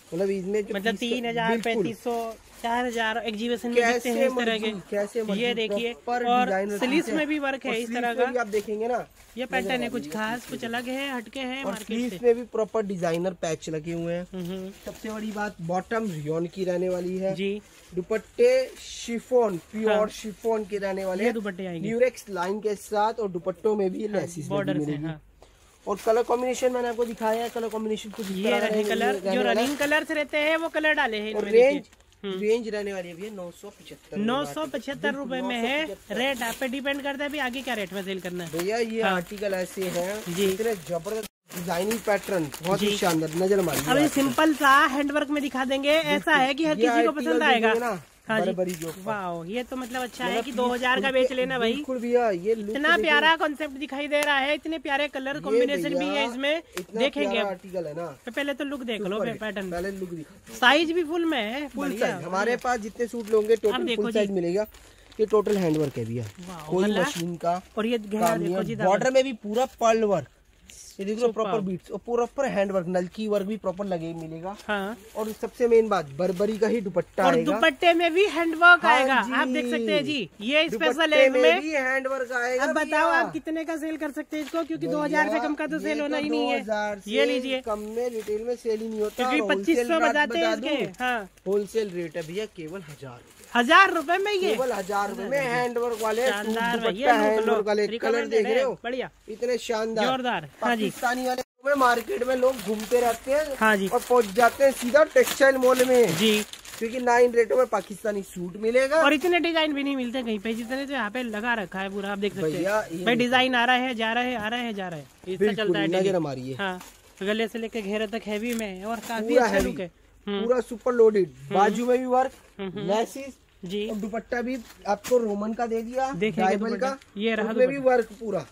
मतलब इसमें मतलब तीन हजार पैंतीस सौ चार हजार एग्जीबिशन में दिखते हैं इस तरह के। कैसे ये देखिए, और स्लीव्स में भी वर्क है इस तरह का, आप देखेंगे ना। ये पैटर्न है कुछ खास, कुछ अलग है, हटके है मार्केट से। में भी प्रॉपर डिजाइनर पैच लगे हुए हैं। सबसे बड़ी बात, बॉटम रियोन की रहने वाली है जी। दुपट्टे शिफॉन, प्योर शिफॉन के रहने वाले हैं। दुपट्टे आएंगे ड्यूरेक्स लाइन के साथ, और दुपट्टों में भी लेसिस बॉर्डर मिलेगी। हाँ। और कलर कॉम्बिनेशन मैंने आपको दिखाया है, कलर कॉम्बिनेशन कुछ ये रहे कलर जो रनिंग कलर्स रहते हैं वो कलर डाले हैं। रेंज रेंज रहने वाली है भैया नौ सौ पचहत्तर नौ सौ पचहत्तर रूपए में है। रेट आप पे डिपेंड करता है भी आगे क्या रेट में सेल करना है भैया। ये आर्टिकल ऐसे हैं जी, इतने जबरदस्त डिजाइनिंग पैटर्न, बहुत ही शानदार, नजर मारिए। अभी सिंपल सा हैंडवर्क में दिखा देंगे, ऐसा है कि हर किसी को पसंद आएगा। हाँ जी, वाह, ये तो मतलब अच्छा है कि दो हजार का बेच लेना भाई। बिल्कुल भैया, ये इतना प्यारा कॉन्सेप्ट दिखाई दे रहा है, इतने प्यारे कलर कॉम्बिनेशन भी है इसमें, देखेंगे आर्टिकल है ना। तो पहले तो लुक देख लो पैटर्न, पहले लुक दिखा। साइज भी फुल में है, फुल साइज हमारे पास जितने सूट लोगे टोटल फुल साइज मिलेगा। ये टोटल हैंडवर्क है भैया, कोई मशीन का। और ये बॉर्डर में भी पूरा पर्ल वर्क, ये देखो प्रॉपर बीट्स और प्रॉपर हैंड वर्क, नलकी वर्क भी प्रॉपर लगे मिलेगा। हाँ। और सबसे मेन बात, बर्बरी का ही दुपट्टा और दुपट्टे में भी हैंड वर्क हाँ आएगा। आप देख सकते हैं जी, ये स्पेशल है इसमें भी हैंड वर्क आएगा। अब बताओ आप कितने का सेल कर सकते हैं इसको, क्योंकि दो हजार से कम का तो सेल होना ही नहीं है। ये लीजिए, कम में रिटेल में सेल ही नहीं होता, क्योंकि पच्चीस सौ बताते हैं इसके। हाँ, होलसेल रेट है भैया केवल हजार हजार रुपए में, ये केवल हजार रुपए में हैंड वर्क वाले शानदार हैंड वर्क वाले कलर देख रहे हो, बढ़िया, इतने शानदार जोरदार। हाँ जी, पाकिस्तानी वाले में मार्केट में लोग घूमते रहते हैं। हाँ जी, और पहुंच जाते हैं सीधा टेक्सटाइल मॉल में जी, क्योंकि नाइन रेटों में पाकिस्तानी सूट मिलेगा। और इतने डिजाइन भी नहीं मिलते कहीं पे, जितने तो यहाँ पे लगा रखा है पूरा। आप देख सकते हैं भाई, डिजाइन आ रहा है, जा रहा है, आ रहा है, जा रहा है, इसका चलता है नजर हमारी। हाँ, गले से लेकर घेरे तक हैवी में, और काफी अच्छा लुक है, पूरा सुपर लोडेड। बाजू में भी वर्क, लेसिस जी, और दुपट्टा भी आपको रोमन का दे दिया, डायमंड का। ये रहा भी वर्क पूरा।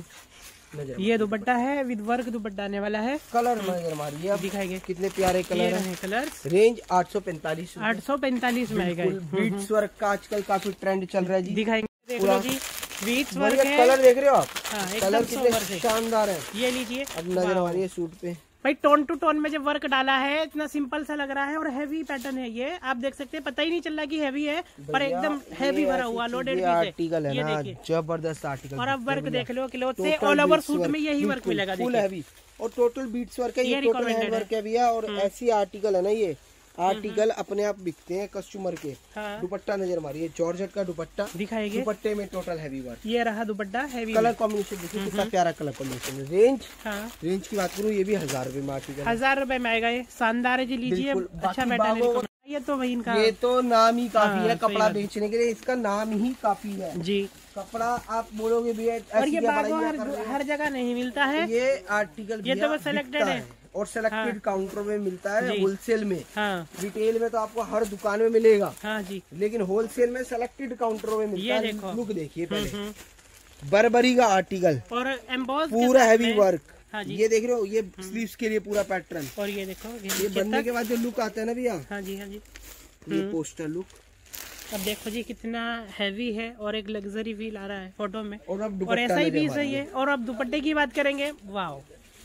ये दुपट्टा है विद वर्क, दुपट्टा आने वाला है। कलर नजर मारिए, दिखाएंगे कितने प्यारे कलर हैं। कलर रेंज आठ सौ पैंतालीस आठ सौ पैंतालीस में आएगा। बीट्स वर्क का आजकल काफी ट्रेंड चल रहा है जी, दिखाएंगे। देख लो जी, बीट्स वर्क है। कलर देख रहे हो आप, कलर कितने शानदार है। ये लीजिए, अब नजर मारिए सूट पे भाई, टोन टू टोन में जब वर्क डाला है, इतना सिंपल सा लग रहा है, और हैवी पैटर्न है ये। आप देख सकते हैं, पता ही नहीं चल रहा कि हैवी है, पर एकदम हैवी भरा हुआ लोडेड आर्टिकल है ना, जबरदस्त आर्टिकल। और अब वर्क देख लो, क्लोथ से ऑल ओवर सूट में यही वर्क मिलेगा, फुल हैवी। और टोटल बीट्स वर्क है, ये टोटल हैंड वर्क है भैया। और ऐसी आर्टिकल है ना, ये आर्टिकल अपने आप बिकते हैं कस्टमर के। हाँ। दुपट्टा नजर मारिए, जॉर्जेट का दुपट्टा दिखाएंगे, दुपट्टे में टोटल हैवी वर्क। ये रहा दुपट्टा हैवी। कलर कॉम्बिनेशन देखिए कितना प्यारा कलर कॉम्बिनेशन। रेंज हाँ। रेंज की बात करूँ, ये भी हजार रुपए में आर्टिकल, हजार रुपए में आएगा। ये शानदार है जी, लीजिए, अच्छा पैटर्न। ये तो भाई इनका, ये तो नाम ही काफी हाँ, है कपड़ा बेचने के लिए, इसका नाम ही काफी है जी। कपड़ा आप बोलोगे भैया, और ये हर, हर जगह नहीं मिलता है ये आर्टिकल, ये तो बस सिलेक्टेड है और सिलेक्टेड हाँ। काउंटर में मिलता है, होलसेल में। हाँ। रिटेल में तो आपको हर दुकान में मिलेगा हाँ जी, लेकिन होलसेल में सिलेक्टेड काउंटरों में मिलता है। लुक देखिए पहले, बर्बरी का आर्टिकल और एम्बॉस पूरा हैवी वर्क। हाँ जी, ये देख रहे हो, ये स्लीव्स के लिए पूरा पैटर्न। और ये देखो, ये बनने के बाद जो लुक आता है ना भैया, हाँ जी हाँ जी, ये पोस्टर लुक। अब देखो जी कितना हैवी है, और एक लग्जरी फील आ रहा है फोटो में। और अब और ऐसा ही पीस है ये। और अब दुपट्टे की बात करेंगे, वाह,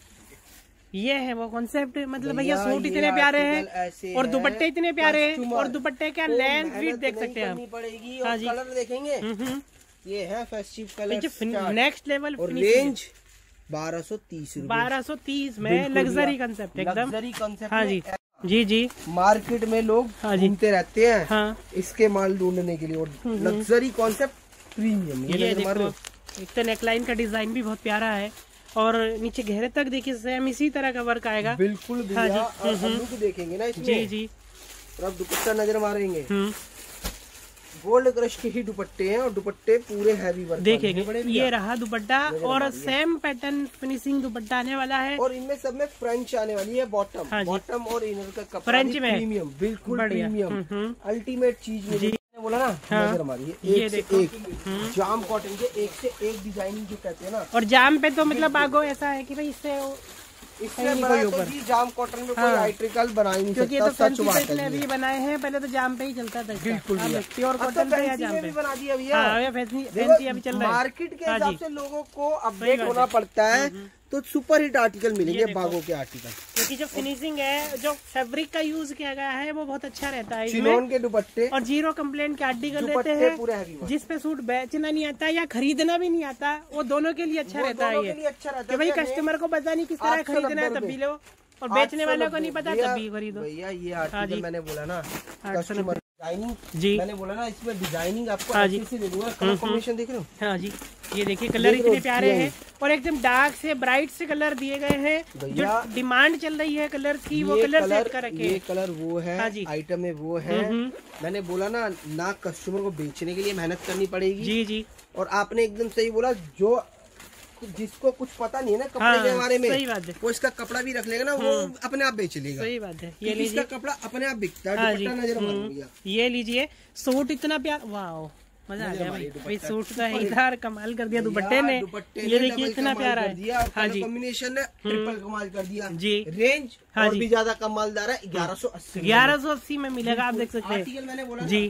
ये है वो कॉन्सेप्ट। मतलब भैया सूट इतने प्यारे हैं और दुपट्टे इतने प्यारे हैं, और दुपट्टे का लेंथ फिट देख सकते हैं आप। हाँ जी, कलर देखेंगे, ये है फेस्टिव कलर, नेक्स्ट लेवल। और रेंज बारह सौ तीस बारह सौ तीस में लग्जरी कंसेप्ट, एकदम लग्जरी कंसेप्ट। हाँ जी जी जी, मार्केट में लोग घूमते रहते हैं हाँ। इसके माल ढूंढने के लिए, और लग्जरी कॉन्सेप्ट प्रीमियम। ये देखो, एक तो नेकलाइन का डिजाइन भी बहुत प्यारा है, और नीचे घेरे तक देखिए सेम इसी तरह का वर्क आएगा। बिल्कुल हाँ जी, लुक देखेंगे ना इसमें। जी जी, और अब दुपट्टा नजर मारेंगे, गोल्ड क्रश के ही दुपट्टे हैं, और दुपट्टे पूरे हैवी वर्क देखेंगे। ये रहा दुपट्टा, और सेम पैटर्न फिनिशिंग दुपट्टा आने वाला है, और इनमें सब में फ्रेंच आने वाली है। बॉटम हाँ बॉटम और इनर का कपड़ा फ्रेंच में प्रीमियम, बिल्कुल प्रीमियम अल्टीमेट चीज बोला ना। हाँ। नजर हमारी एक ये देखो, एक जाम कॉटन के एक से एक डिजाइनिंग जो कहते हैं ना। और जाम पे तो मतलब आगो ऐसा है कि भाई इससे इससे बड़ा तो जी जाम कॉटन में हाँ। कोई आर्टिकल बना ही नहीं सकता, क्योंकि तो सच बात है। अभी बनाए हैं, पहले तो जाम पे ही चलता था। बिल्कुल प्योर कॉटन पे या जाम पे बना दिया भैया। हाँ, फैंसी अभी चल रहा है। मार्केट के हिसाब से लोगों को अपडेट होना पड़ता है, तो सुपर हिट आर्टिकल मिलेंगे बागों के आर्टिकल, क्योंकि जो फिनिशिंग है, जो फैब्रिक का यूज किया गया है वो बहुत अच्छा रहता है। चिनोन के दुपट्टे और जीरो कंप्लेन के आर्टिकल रहते हैं। जिसपे सूट बेचना नहीं आता या खरीदना भी नहीं आता, वो दोनों के लिए अच्छा रहता है ये, कि भाई कस्टमर को पता नहीं किस तरह खरीदना है तब भी लो, और बेचने वालों को नहीं पता तब भी खरीदो। भैया ये आर्टिकल मैंने बोला ना कस्टमर डिजाइनिंग, जी मैंने बोला ना इसमें डिजाइनिंग आपको अच्छे से दे दूंगा। कलर कॉम्बिनेशन देख रहे हो? हाँ जी, ये देखिए कलर इतने प्यारे हैं और एकदम डार्क से ब्राइट से कलर दिए गए हैं। जो डिमांड चल रही है कलर की, वो कलर सेट कर रखे हैं। ये कलर वो है, हाँ आइटम में वो है। मैंने बोला ना ना कस्टमर को बेचने के लिए मेहनत करनी पड़ेगी। जी जी, और आपने एकदम सही बोला, जो जिसको कुछ पता नहीं है ना कपड़े हाँ, के बारे में, सही बात है, वो इसका कपड़ा भी रख लेगा ना, वो अपने आप बेच लेगा। सही बात है। ये इसका कपड़ा अपने आप बिकता है। हाँ दुपट्टा नजर मारिए, ये लीजिए सूट इतना प्यार, वाह मजा आ गया भाई। भाई सूट तो है, इधर कमाल कर दिया दुपट्टे ने। ये देखिए इतना प्यारा है। हाँ जी, कॉम्बिनेशन ने ट्रिपल कमाल कर दिया जी। रेंज और भी ज्यादा कमालदार है। ग्यारह सौ अस्सी ग्यारह सौ अस्सी में मिलेगा, आप देख सकते हैं। मैंने बोला जी,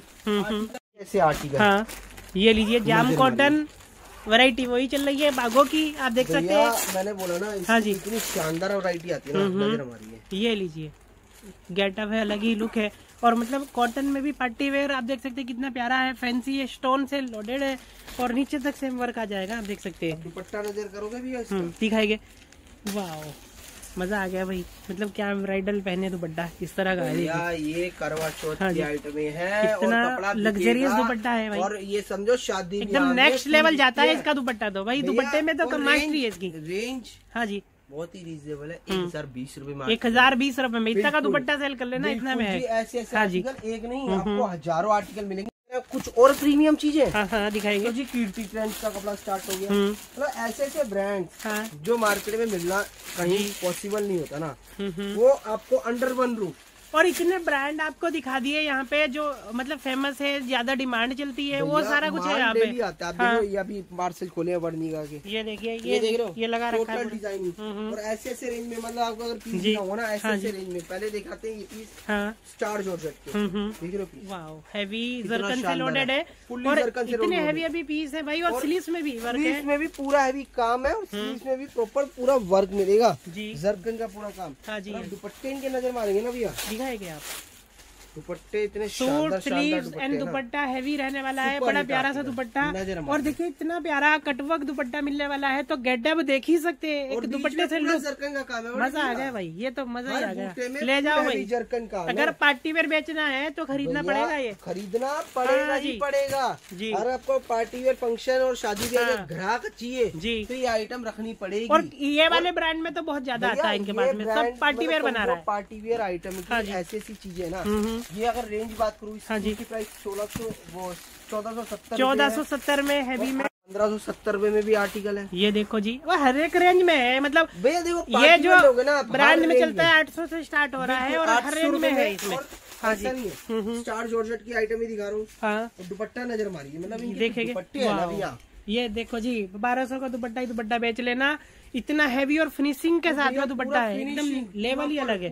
ऐसे आर्टिकल। हाँ, ये लीजिए जाम कॉटन वैरायटी वही चल रही है बागों की, आप देख सकते हैं। मैंने बोला ना, हाँ जी, इतनी शानदार वैरायटी आती है ना, नजर हमारी है। ये लीजिए गेटअप है, अलग ही लुक है। और मतलब कॉटन में भी पार्टी वेयर, आप देख सकते हैं कितना प्यारा है, फैंसी है, स्टोन से लोडेड है और नीचे तक सेम वर्क आ जाएगा, आप देख सकते हैं। दुपट्टा नजर करोगे भी दिखाएंगे, वाह मजा आ गया भाई। मतलब क्या ब्राइडल पहने दुपट्टा इस तरह का है। ये करवा चौथ की आइटम है, इतना लग्जरियस दुपट्टा है भाई। और ये समझो शादी एकदम नेक्स्ट लेवल जाता है इसका दुपट्टा। तो भाई दुपट्टे में तो कमास्ट्री है इसकी। रेंज हाँ जी बहुत ही रीजनेबल है, एक हजार बीस रूपए में। एक हजार बीस रूपए में इतना का दुपट्टा सेल कर लेना, इतना में है। ऐसे ऐसे आर्टिकल एक नहीं, आपको हजारों आर्टिकल मिलेंगे। कुछ और प्रीमियम चीजें हाँ हाँ दिखाएंगे। तो जी कीर्ति ट्रेंड्स का कपड़ा स्टार्ट हो गया। मतलब ऐसे ऐसे ब्रांड्स हाँ। जो मार्केट में मिलना कहीं पॉसिबल नहीं होता ना, वो आपको अंडर वन रूफ। और इतने ब्रांड आपको दिखा दिए यहाँ पे, जो मतलब फेमस है, ज्यादा डिमांड चलती है, वो सारा कुछ है यहाँ पे। आता है। हाँ। ये अभी पार्सल खोले हैं वर्णिका के, ये देखिए, ये, ये देख रहे हो, ये लगा रखा है डिजाइन। और ऐसे ऐसे रेंज में, मतलब आपको अगर पीस दिखा हो ना, ऐसे ऐसे रेंज में पहले दिखाते हैं ये पीस स्टार जॉर्जेट के, देख रहे हो। वाह हैवी जरकन से लोडेड है, और इतने हैवी हैवी पीस है भाई। और स्लीव्स में भी वर्क है, में भी पूरा हैवी काम है, और स्लीव्स में भी प्रॉपर पूरा वर्क मिलेगा जी, जरकन का पूरा काम। हाँ जी, दुपट्टे इनके नजर मारेंगे ना भैया, दिखाएंगे आप। दुपट्टे इतने suit sleeves and dupatta heavy रहने वाला है, बड़ा प्यारा सा दुपट्टा। और देखिए इतना प्यारा कटवर्क दुपट्टा मिलने वाला है, तो गेटअप देख ही सकते हैं। एक दुपट्टे से लुक, मजा आ गया भाई, ये तो मजा ही आ गया। ले जाओ भाई, जरकन का अगर पार्टी वेयर बेचना है तो खरीदना पड़ेगा, ये खरीदना पड़ेगा ही पड़ेगा जी। अगर आपको पार्टी वेयर फंक्शन और शादी के ग्राहक चाहिए जी, तो ये आइटम रखनी पड़ेगी। और ये वाले ब्रांड में तो बहुत ज्यादा आता है इनके पास में, सब पार्टी वेयर बना रहा है। पार्टी वेयर आइटम ऐसी ऐसी चीजें ना, ये अगर रेंज बात करूँ, हाँ जी, प्राइस सोलह सौ वो चौदह सौ सत्तर चौदह सौ सत्तर में हैवी में, पंद्रह सौ सत्तर रुपए में भी आर्टिकल है। ये देखो जी, वो हर एक रेंज में है। मतलब भैया देखो, ये जो ब्रांड में चलता है आठ सौ से स्टार्ट हो रहा है, और हर रेंज में है इसमें। हाँ जी, स्टार जॉर्जेट की आइटम ही दिखा रहा हूँ। हाँ, दुपट्टा नजर मारिए, मतलब देखेंगे भैया। ये देखो जी, बारह सौ का दुपट्टा ही दुपट्टा बेच लेना, इतना हैवी और फिनिशिंग के साथ में दुपट्टा है, एकदम लेवल ही अलग है।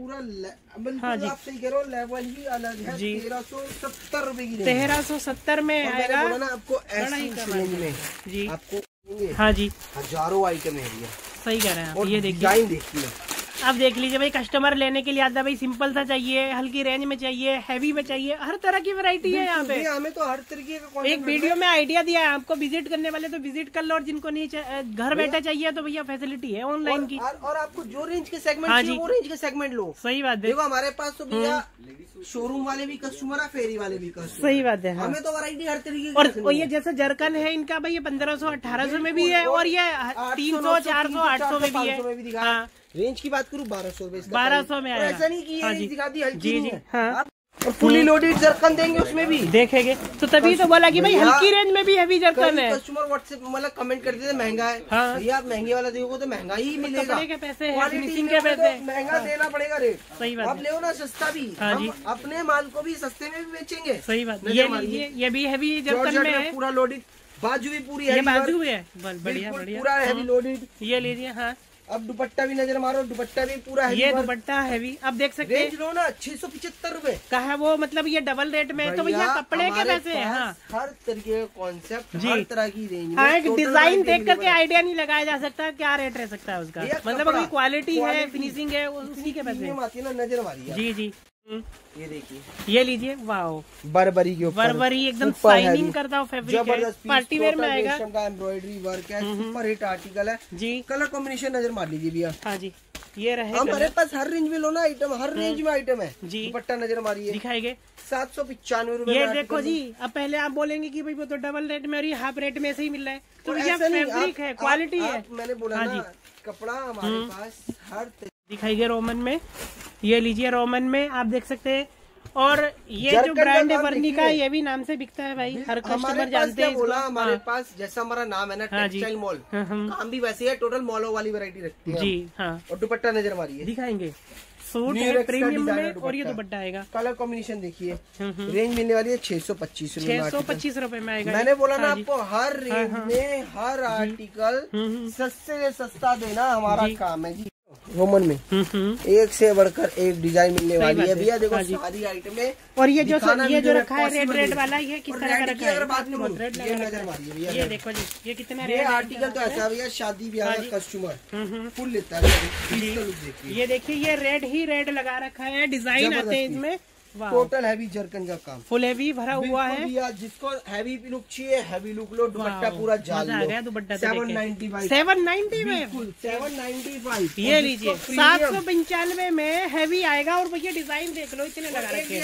हाँ जी, आप सही कह रहे हो, लेवल ही अलग है जी। तेरह सौ सत्तर रूपए की, तेरह सौ सत्तर में आएगा ना आपको ऐसी रेंज में जी, आपको। हाँ जी, हजारों आइटम है भैया, सही कह रहे हैं आप। ये देखिए, देखिए अब देख लीजिए भाई, कस्टमर लेने के लिए आता है भाई, सिंपल सा चाहिए, हल्की रेंज में चाहिए, हैवी में चाहिए, हर तरह की वैरायटी है यहाँ पे। हमें तो हर तरीके का एक वीडियो में आइडिया दिया है आपको, विजिट करने वाले तो विजिट कर लो, और जिनको नहीं घर बैठे चाहिए तो भैया फैसिलिटी है ऑनलाइन की। और आपको जो रेंज के सेगमेंट चाहिए वो रेंज के सेगमेंट लो। सही बात है, देखो हमारे पास तो भैया शोरूम वाले भी कस्टमर है, फेरी वाले भी कस्टमर। सही बात है, हमें तो वैरायटी हर तरीके की। और ये जैसे जरकन है इनका भाई, ये पंद्रह सौ अठारह सौ में भी है, और ये तीन सौ चार सौ आठ सौ में भी है। रेंज की बात करूँ बारह सौ बारह सौ में आएगा। ऐसा नहीं कि हाँ ये दिखा दी हल्की जी जी हाँ, और फुली लोडेड जरकन देंगे उसमें भी, देखेंगे तो तभी तो बोला कि भाई हल्की रेंज में भी हैवी जरकन है। कस्टमर व्हाट्सएप मतलब कमेंट करते थे महंगा है, भैया आप महंगे वाला देखोगे तो महंगा ही मिलेगा, कपड़े के पैसे है, फिनिशिंग के पैसे, महंगा देना पड़ेगा रेट। सही बात, आप ले ना सस्ता भी, हम अपने माल को भी सस्ते में भी बेचेंगे। सही बात, ये ये भी हैवी जरकन में है, पूरा लोडेड, बाजू भी पूरी है, बाजू है, बढ़िया बढ़िया, पूरा हैवी लोडेड। ये लीजिए, हाँ अब दुपट्टा भी नजर मारो, दुपट्टा भी पूरा ये दुपट्टा हैवी। अब देख सकते हैं लो ना छह सौ पचहत्तर रूपए का है वो, मतलब ये डबल रेट में। तो भैया कपड़े के पैसे हाँ हर तरीके का कॉन्सेप्ट, हर तरह की रेंज हाँ, एक डिजाइन देख करके आइडिया नहीं लगाया जा सकता क्या रेट रह सकता है उसका, मतलब अगर क्वालिटी है, फिनिशिंग है, उसी के पैसे आती है ना, नजर मारी। जी जी ये देखिए, ये लीजिए, वाओ बर्बरी के ऊपर बर्बरी एकदम शाइनिंग करता हूँ फैब्रिक है, पार्टी वेयर में आएगा। एम्ब्रॉयडरी वर्क है, सुपर हिट आर्टिकल है जी। कलर कॉम्बिनेशन नजर मार लीजिए भैया। हाँ जी, ये रहे हमारे पास हर रेंज में लो ना आइटम, हर रेंज में आइटम है जी। दुपट्टा नजर मारिए, दिखाएंगे सात सौ पिचानवे रूपए। ये देखो जी, अब पहले आप बोलेंगे कि भाई वो तो डबल रेट में और ये हाफ रेट में ऐसे ही मिल रहा है, तो भैया फैब्रिक है, क्वालिटी है। मैंने बोला ना कपड़ा हमारे पास हर। दिखाइए रोमन में, ये लीजिए रोमन में आप देख सकते हैं। और ये जो ब्रांड है वर्निका, ये भी नाम से बिकता है भाई, हर कस्टमर जानते हैं। बोला हमारे पास जैसा हमारा नाम है ना टेक्सटाइल मॉल, काम भी वैसे है, टोटल मॉलों वाली वैरायटी रखती है जी। हाँ, और दुपट्टा नजर मारिए, दिखाएंगे सूट है प्रीमियम में, और ये दुपट्टा आएगा। कलर कॉम्बिनेशन देखिए, रेंज मिलने वाली है छह सौ पच्चीस छह सौ पच्चीस रूपए में आएगा। मैंने बोला ना आपको, हर रेंज में हर आर्टिकल सस्ते से सस्ता देना हमारा काम है जी। रोमन में एक से बढ़कर एक डिजाइन मिलने वाली है भैया, देखो सारी आइटमें। और ये जो ये जो रखा है रेड रेड वाला, ये किस तरह का रखा है? अगर बात करूं, ये नजर मारिए भैया, ये देखो जी, ये कितना ये आर्टिकल तो ऐसा भैया, शादी ब्याह का कस्टमर फुल लेता है। ये देखिए, ये रेड ही रेड लगा रखा है, डिजाइन आते हैं इसमें, टोटल हैवी जरकन का काम, फुल हैवी भरा हुआ है। जिसको हैवी लुक चाहिए हैवी लुक लो, दुपट्टा पूरा जाल लो। Dupatta seven ninety five seven ninety में सेवन नाइन्टी फाइव ये लीजिए, सात सौ पंचानवे में हैवी आएगा। और भैया डिजाइन देख लो, इतने लगा रखे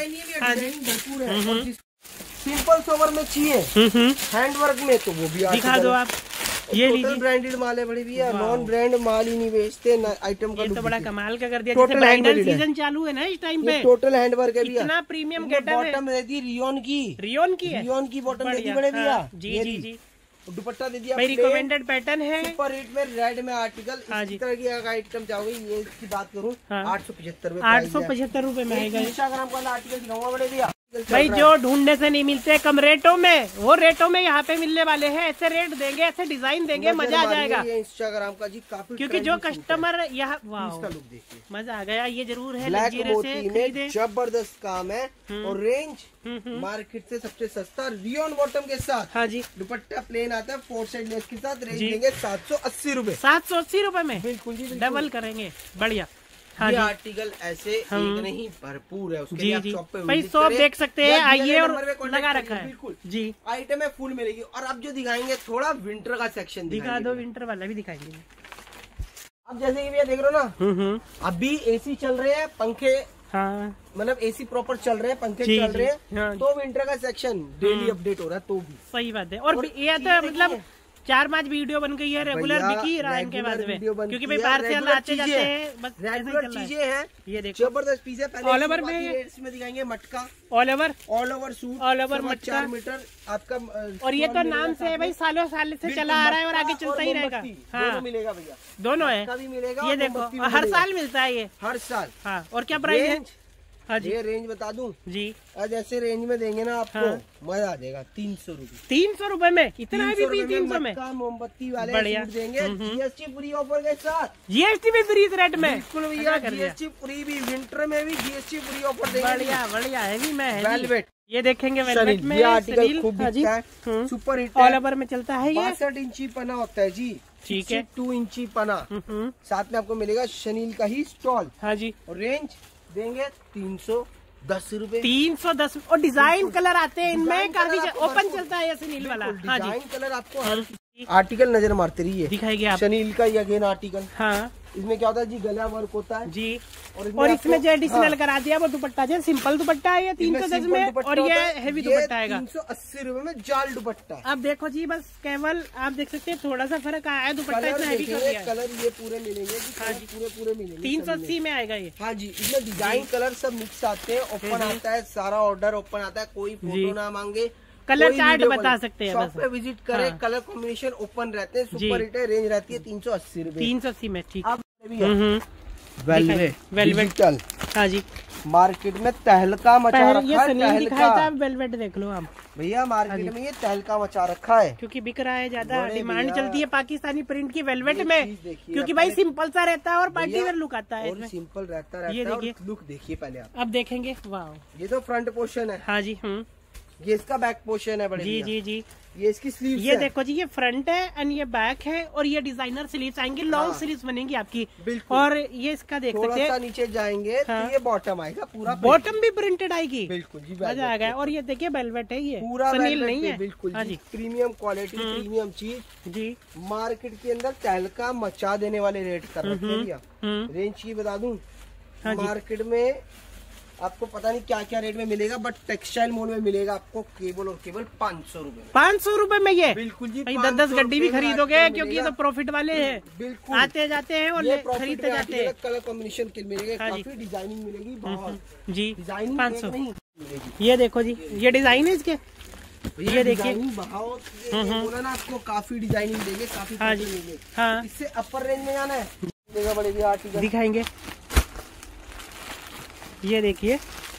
हैं। सिंपल सोवर में चाहिए हैंड वर्क में, तो वो भी दिखा दो आप। ये लीजिए, ब्रांडेड माल है बड़ी भैया, नॉन ब्रांड माल ही नहीं बेचते आइटम का। ये तो बड़ा कमाल का कर दिया, जैसे ब्राइडल सीजन चालू है ना इस टाइम पे। टोटल हैंड वर्क है भैया, इतना प्रीमियम गेटअप है। बॉटम रहती रियोन की, रियोन की है, रियोन की बॉटम रहती बड़े भैया। जी जी जी, दुपट्टा दे दिया, रिकमेंडेड पैटर्न है, सुपर हिट में रेड में आर्टिकल। इस तरह की अगर आइटम चाहोगे, ये इसकी बात करूँ आठ सौ पचहत्तर आठ सौ पचहत्तर रूपए में आएगा। इंस्टाग्राम का आर्टिकल दिखाऊंगा बड़े भैया, भाई जो ढूंढने से नहीं मिलते कम रेटों में, वो रेटों में यहाँ पे मिलने वाले हैं। ऐसे रेट देंगे, ऐसे डिजाइन देंगे, मजा आ जाएगा। ये इंस्टाग्राम का जी काफी, क्योंकि जो कस्टमर यहाँ मजा आ गया, ये जरूर है। में जबरदस्त काम है और रेंज मार्केट से सबसे सस्ता, रियोन बॉटम के साथ। हाँ जी, दुपट्टा प्लेन आता है फोर साइड लेस के साथ, रेंज देंगे सात सौ अस्सी रूपए सात सौ अस्सी रूपए में। बिल्कुल जी, डबल करेंगे, बढ़िया। हाँ, ये आर्टिकल ऐसे एक नहीं भरपूर है, उसके जी, लिए जी। आप शॉप पे भाई शॉप देख सकते हैं, आइए और लगा रखा है। बिल्कुल जी, आइटम है फुल मिलेगी। और अब जो दिखाएंगे थोड़ा विंटर का सेक्शन दिखा दो, विंटर वाला भी दिखाएंगे। अब जैसे कि भैया देख रहे हो ना, अभी एसी चल रहे हैं, पंखे, हाँ मतलब एसी प्रॉपर चल रहे हैं, पंखे चल रहे हैं, तो विंटर का सेक्शन डेली अपडेट हो रहा है। तो भी सही बात है। और ये तो मतलब चार पांच वीडियो बन गई है, रेगुलर दिख ही रहा है इनके बाद में, क्योंकि भाई बाहर से आते जाते हैं, बस रेगुलर चीजें हैं। ये देखो जबरदस्त पीस है। पहले ऑल ओवर में इसमें दिखाएंगे मटका, all over all over suit, all over मटका, चार मीटर आपका। और ये तो नाम से है भाई, सालों साल से चला आ रहा है और आगे चलता ही रहेगा। हाँ, मिलेगा भैया, दोनों है, कभी मिलेगा। ये देखो हर साल मिलता है ये, हर साल। हाँ, और क्या प्राइस है? हाँ जी, ये रेंज बता दूं जी, आज ऐसे रेंज में देंगे ना आपको, हाँ, मजा आ जाएगा। तीन सौ रूपये तीन सौ रूपये में, इतना भी तीन सौ में मोमबत्ती वाले बढ़िया देंगे, जीएसटी फ्री ऑफर के साथ, जीएसटी भी फ्री रेट में। बिल्कुल भैया, जीएसटी फ्री भी, विंटर में भी जीएसटी फ्री ऑफर देंगे। बढ़िया बढ़िया, हैवी में है वेलवेट, ये देखेंगे वेलवेट में आर्टिकल खूब बिकता है, सुपर हिट, ऑल ओवर में चलता है। ये बासठ इंची पना होता है जी, ठीक है, टू इंची पना, साथ में आपको मिलेगा शनील का ही स्टॉल। हाँ जी, और रेंज देंगे तीन सौ दस रूपए तीन सौ दस और डिजाइन कलर आते हैं इनमें, काफी ओपन चलता है ये शनील वाला। हाँ जी, डिजाइन कलर आपको हर आर्टिकल नजर मारते रहिए, दिखाएंगे आप। शनील का ये अगेन आर्टिकल, हाँ, इसमें क्या होता है जी, गला वर्क होता है जी, और और इसमें जो एडिशनल करा दिया वो दुपट्टा जो सिंपल दुपट्टा है, ये तीन सौ दस में, और ये हैवी दुपट्टा आएगा तीन सौ अस्सी रूपए में, जाल दुपट्टा। अब देखो जी, बस केवल आप देख सकते हैं थोड़ा सा फर्क आया है, दुपट्टा इतना हैवी कर दिया। कलर ये पूरे मिलेंगे, हाँ जी, पूरे पूरे मिलेंगे, तीन सौ अस्सी में आएगा ये। हाँ जी, इसमें डिजाइन कलर सब मिक्स आते हैं, ओपन आता है, सारा ऑर्डर ओपन आता है, कोई फोटो ना मांगे, कलर चार्ट बता सकते हैं, शॉप पे विजिट करें। हाँ, कलर कॉम्बिनेशन ओपन रहते हैं, सुपर हिट है, रेंज रहती है तीन सौ अस्सी रूपए तीन सौ अस्सी में। ठीक, वेलवेट, वेलवेट, हाँ जी, मार्केट में तहलका मचा रखा है। तहलका वेलवेट देख लो आप भैया, मार्केट में ये तहलका मचा रखा है क्योंकि बिक रहा है ज्यादा, डिमांड चलती है पाकिस्तानी प्रिंट की वेलवेट में, क्योंकि भाई सिंपल सा रहता है और पार्टी वेयर लुक आता है इसमें। सिंपल रहता रहता ये देखिए लुक देखिए पहले आप। अब देखेंगे, वाह ये तो फ्रंट पोर्शन है। हाँ जी, हम्म, ये इसका बैक पोर्शन है बड़े जी जी जी। ये इसकी स्लीव ये देखो जी, ये फ्रंट है एंड ये बैक है और ये डिजाइनर स्लीव्स आएंगे, लॉन्ग हाँ। स्लीव्स बनेंगी आपकी। बिल्कुल। और ये इसका देख सकते हैं, नीचे जाएंगे हाँ। तो ये बॉटम आएगा पूरा, बॉटम भी प्रिंटेड आएगी। बिल्कुल जी, मजा आ गया। और ये देखिए वेलवेट है, ये पूरा सनील नहीं है। बिल्कुल हाँ जी, प्रीमियम क्वालिटी, प्रीमियम चीज जी। मार्केट के अंदर तहलका मचा देने वाले रेट कर रखे हैं भैया। रेंज की बता दूं, मार्केट में आपको पता नहीं क्या क्या रेट में मिलेगा, बट टेक्सटाइल मॉल में मिलेगा आपको केवल और केवल पाँच सौ रूपये पाँच सौ रूपये में। ये बिल्कुल जी, दस दस गड्डी भी खरीदोगे क्योंकि ये तो प्रॉफिट वाले हैं। बिल्कुल, आते जाते हैं और खरीदते जाते हैं। कलर कॉम्बिनेशन मिलेगा, काफी डिजाइनिंग मिलेगी बहुत जी। डिजाइनिंग पाँच सौ ये देखो जी, ये डिजाइन है इसके, ये देखिए बोला ना आपको, काफी डिजाइनिंग देंगे, काफी। हाँ जी, हाँ। इससे अपर रेंज में जाना है, बड़े भी आर्टिकल दिखाएंगे। ये देखिए,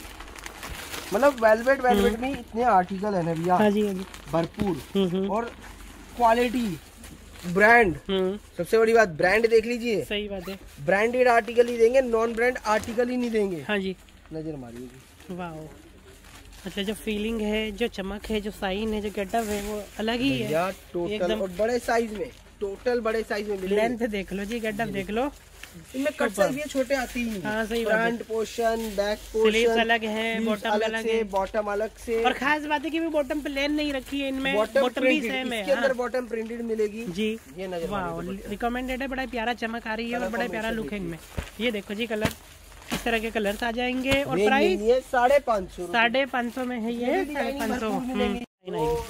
मतलब वेलवेट वेलवेट में इतने आर्टिकल है ना भैया। हाँ जी, हाँ जी, भरपूर। और क्वालिटी, ब्रांड, सबसे बड़ी बात ब्रांड देख लीजिए। सही बात है, ब्रांडेड आर्टिकल ही देंगे, नॉन ब्रांड आर्टिकल ही नहीं देंगे। हाँ जी, नजर मारिएगी, वाह। मतलब जो फीलिंग है, जो चमक है, जो साइन है, जो गेटअप है, वो अलग ही है टोटल। और बड़े साइज में, टोटल बड़े साइज में मिलेगा। लेंथ देख लो जी, गेटअप देख लो, इनमें कट साइज भी छोटे आती ही नहीं। हाँ, सही फ्रंट पोर्शन, बैक पोर्शन अलग है, बॉटम अलग है, बॉटम अलग से। और खास बात है कि बॉटम प्लेन नहीं रखी है इनमें, बॉटम भी सेम है, इसके अंदर बॉटम प्रिंटेड मिलेगी जी। ये नजर, वाह, रिकमेंडेड है, बड़ा प्यारा चमक आ रही है और बड़ा प्यारा लुक है इनमें। ये देखो जी, कलर इस तरह के कलर्स आ जाएंगे। और प्राइस साढ़े पाँच सौ साढ़े पाँच सौ में है ये, साढ़े पाँच सौ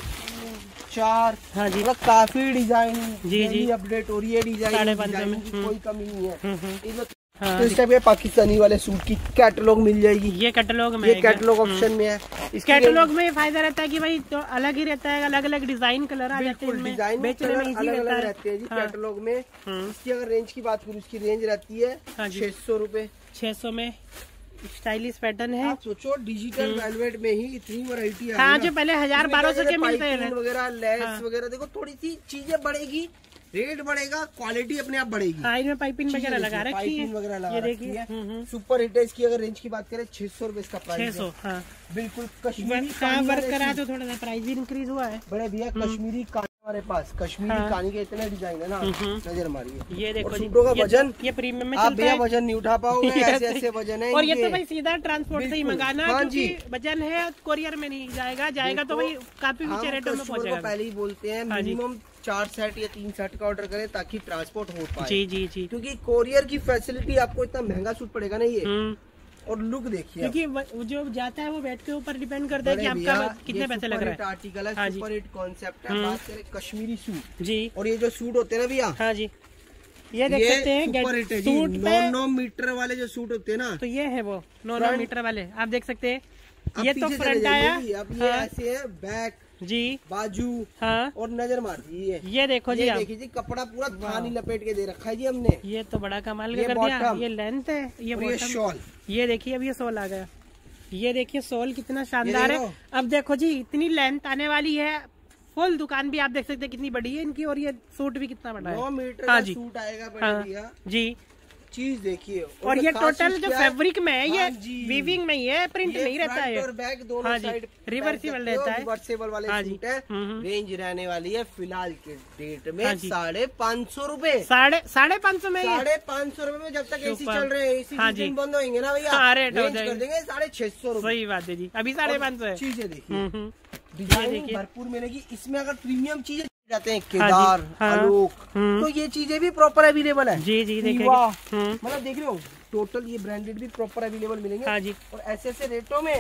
चार। हाँ जी, मतलब काफी डिजाइन जी जी अपडेट हो रही है, डिजाइन साढ़े पाँच सौ में कोई कमी नहीं है। हाँ, तो इस टाइप के पाकिस्तानी वाले सूट की कैटलॉग मिल जाएगी। ये कैटलॉग में, ये कैटलॉग ऑप्शन में है। इस कैटलॉग में फायदा रहता है कि भाई तो अलग ही रहता है, अलग अलग डिजाइन कलर आ जाते हैं, डिजाइन बेचने में इजी रहता है। रहते हैं जी कैटलॉग में। इसकी अगर रेंज की बात करूँ, इसकी रेंज रहती है छह सौ रूपये। छह सौ में स्टाइलिश पैटर्न है। आप सोचो, डिजिटल वेलवेट में ही इतनी वैरायटी है। हाँ, जो पहले हजार बारह सौ के मिलते हैं वगैरह, लेस वगैरह, देखो थोड़ी सी चीजें बढ़ेगी, रेट बढ़ेगा, क्वालिटी अपने आप बढ़ेगी। हाँ, इनमें पाइपिंग वगैरह लगा रखी है, वगैरह लगा रखी है। सुपर हिट है। इसकी अगर रेंज की बात करें, छह सौ रूपये इसका प्राइस। छह सौ, हाँ बिल्कुल। कश्मीरी वर्क करा तो थोड़ा सा प्राइस भी इंक्रीज हुआ है। बड़े भैया, कश्मीरी हमारे पास कश्मीरी हाँ। कानी के इतने डिजाइन है ना, नजर मारिए। ये देखो जी, सूटों का वजन, ये प्रीमियम में आप भैया वजन नहीं उठा पाओगे, ऐसे ऐसे वजन है। और ये तो भाई सीधा ट्रांसपोर्ट से ही मंगाना, क्योंकि वजन है, कोरियर में नहीं जाएगा, जाएगा तो भाई काफी ऊंचे रेटों में पहुंचेगा। पहले ही बोलते हैं मिनिमम चार सेट या तीन सेट का ऑर्डर करें ताकि ट्रांसपोर्ट हो पाए। जी जी जी, क्योंकि कोरियर की फैसिलिटी, आपको इतना महंगा सूट पड़ेगा ना ये। और लुक देखिए, क्योंकि जो जाता है वो वेट के ऊपर डिपेंड करता है कि आपका कितने पैसे लग रहा है। आर्टिकल है, सुपर हिट कॉन्सेप्ट है। बात करें कश्मीरी सूट जी, और ये जो सूट होते हैं ना भैया, हाँ जी, ये देख सकते हैं सूट नौ नौ मीटर वाले जो सूट होते हैं ना, तो ये है वो नौ नौ मीटर वाले, आप देख सकते हैं। ये तो फ्रंट आया, अब ये ऐसे है, बैक जी, बाजू, हाँ, और नजर मार दीजिए। ये देखो जी, देखिए जी, कपड़ा पूरा थानी लपेट के दे रखा है जी हमने। ये तो बड़ा कमाल कर दिया। ये लेंथ है, ये ये शॉल, ये देखिए, अब ये सोल आ गया। ये देखिए सोल कितना शानदार है। अब देखो जी, इतनी लेंथ आने वाली है, फुल दुकान भी आप देख सकते हैं कितनी बड़ी है इनकी, और ये सूट भी कितना बड़ा है। नौ मीटर का सूट आएगा बढ़िया जी। चीज देखिए, और ये टोटल जो फैब्रिक में है, ये वीविंग में ही है, प्रिंट नहीं रहता है। और बैक दोनों साइड रिवर्सिबल रहता है, रिवर्सिबल वाले सूट है। रेंज रहने वाली है फिलहाल के डेट में साढ़े पाँच सौ रूपये। साढ़े साढ़े पाँच सौ में, साढ़े पाँच सौ रूपये में, जब तक एसी चल रहे हैं, एसी बंद होंगे ना भैया, रेंज कर देंगे साढ़े छह सौ रूपये। सही बात है जी, अभी साढ़े पाँच सौ है। चीजें देखिए, डिजाइन भरपूर मिलेगी इसमें। अगर प्रीमियम चीजें जाते हैं, केदार, आलोक, तो ये चीजें भी प्रॉपर अवेलेबल है जी जी। मतलब देख रहे हो, टोटल ये ब्रांडेड भी प्रॉपर अवेलेबल मिलेंगे। हाँ जी, और ऐसे ऐसे रेटों में।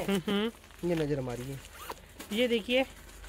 ये नजर हमारी है, ये देखिए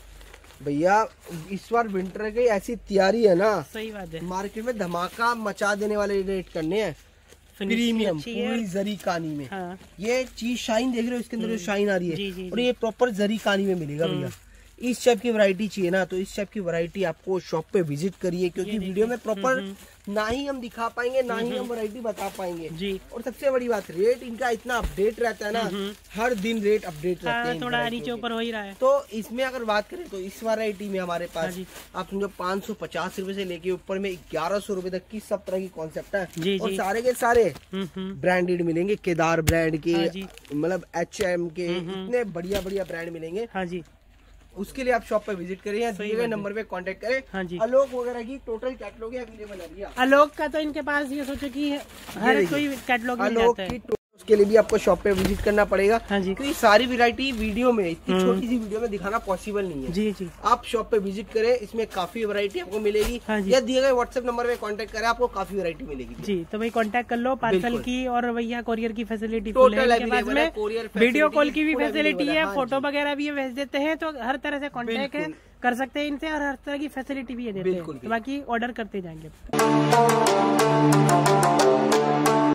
भैया, इस बार विंटर की ऐसी तैयारी है ना, सही बात है, मार्केट में धमाका मचा देने वाले रेट करने हैं। प्रीमियम पूरी जरी कानी में। हाँ। ये चीज शाइन देख रहे हो, इसके अंदर जो शाइन आ रही है, जी, जी, और ये प्रॉपर जरी कानी में मिलेगा भैया। इस टाइप की वैरायटी चाहिए ना, तो इस टाइप की वैरायटी आपको शॉप पे विजिट करिए, क्योंकि वीडियो में प्रॉपर ना ही हम दिखा पाएंगे, ना ही हम वैरायटी बता पाएंगे जी। और सबसे बड़ी बात, रेट इनका इतना अपडेट रहता है ना, हर दिन रेट अपडेट रहते हैं, थोड़ा नीचे ऊपर हो ही रहा है। तो इसमें अगर बात करें तो इस वैरायटी में हमारे पास आप समझो पाँच सौ पचास रूपए से लेके ऊपर में ग्यारह सौ रूपए तक की सब तरह की कॉन्सेप्ट है जी, और जी। सारे के सारे ब्रांडेड मिलेंगे, केदार ब्रांड के, मतलब एच एम के, इतने बढ़िया बढ़िया ब्रांड मिलेंगे। हाँ जी, उसके लिए आप शॉप पे विजिट करिए, दिए गए नंबर पे कांटेक्ट करें। हाँ जी, आलोक वगैरह की टोटल कैटलॉग अवेलेबल है। आलोक का तो इनके पास ये सोचो कि हर कोई कैटलॉग मिल जाता है। उसके लिए भी आपको शॉप पे विजिट करना पड़ेगा। हाँ जी, क्योंकि सारी वैरायटी वीडियो में, इतनी छोटी सी वीडियो में दिखाना पॉसिबल नहीं है जी जी। आप शॉप पे विजिट करें, इसमें काफी वैरायटी आपको मिलेगी। हाँ जी, या दिए गए व्हाट्सएप नंबर पे कांटेक्ट करें, आपको काफी वैरायटी मिलेगी जी। तो भाई कांटेक्ट कर लो, पार्सल की और भैया कोरियर की फैसिलिटी टोटल है, वीडियो कॉल की भी फैसिलिटी है, फोटो वगैरह भी भेज देते हैं, तो हर तरह से कॉन्टेक्ट कर सकते हैं इनसे, और हर तरह की फैसिलिटी भी देते हैं, बाकी ऑर्डर करते जाएंगे।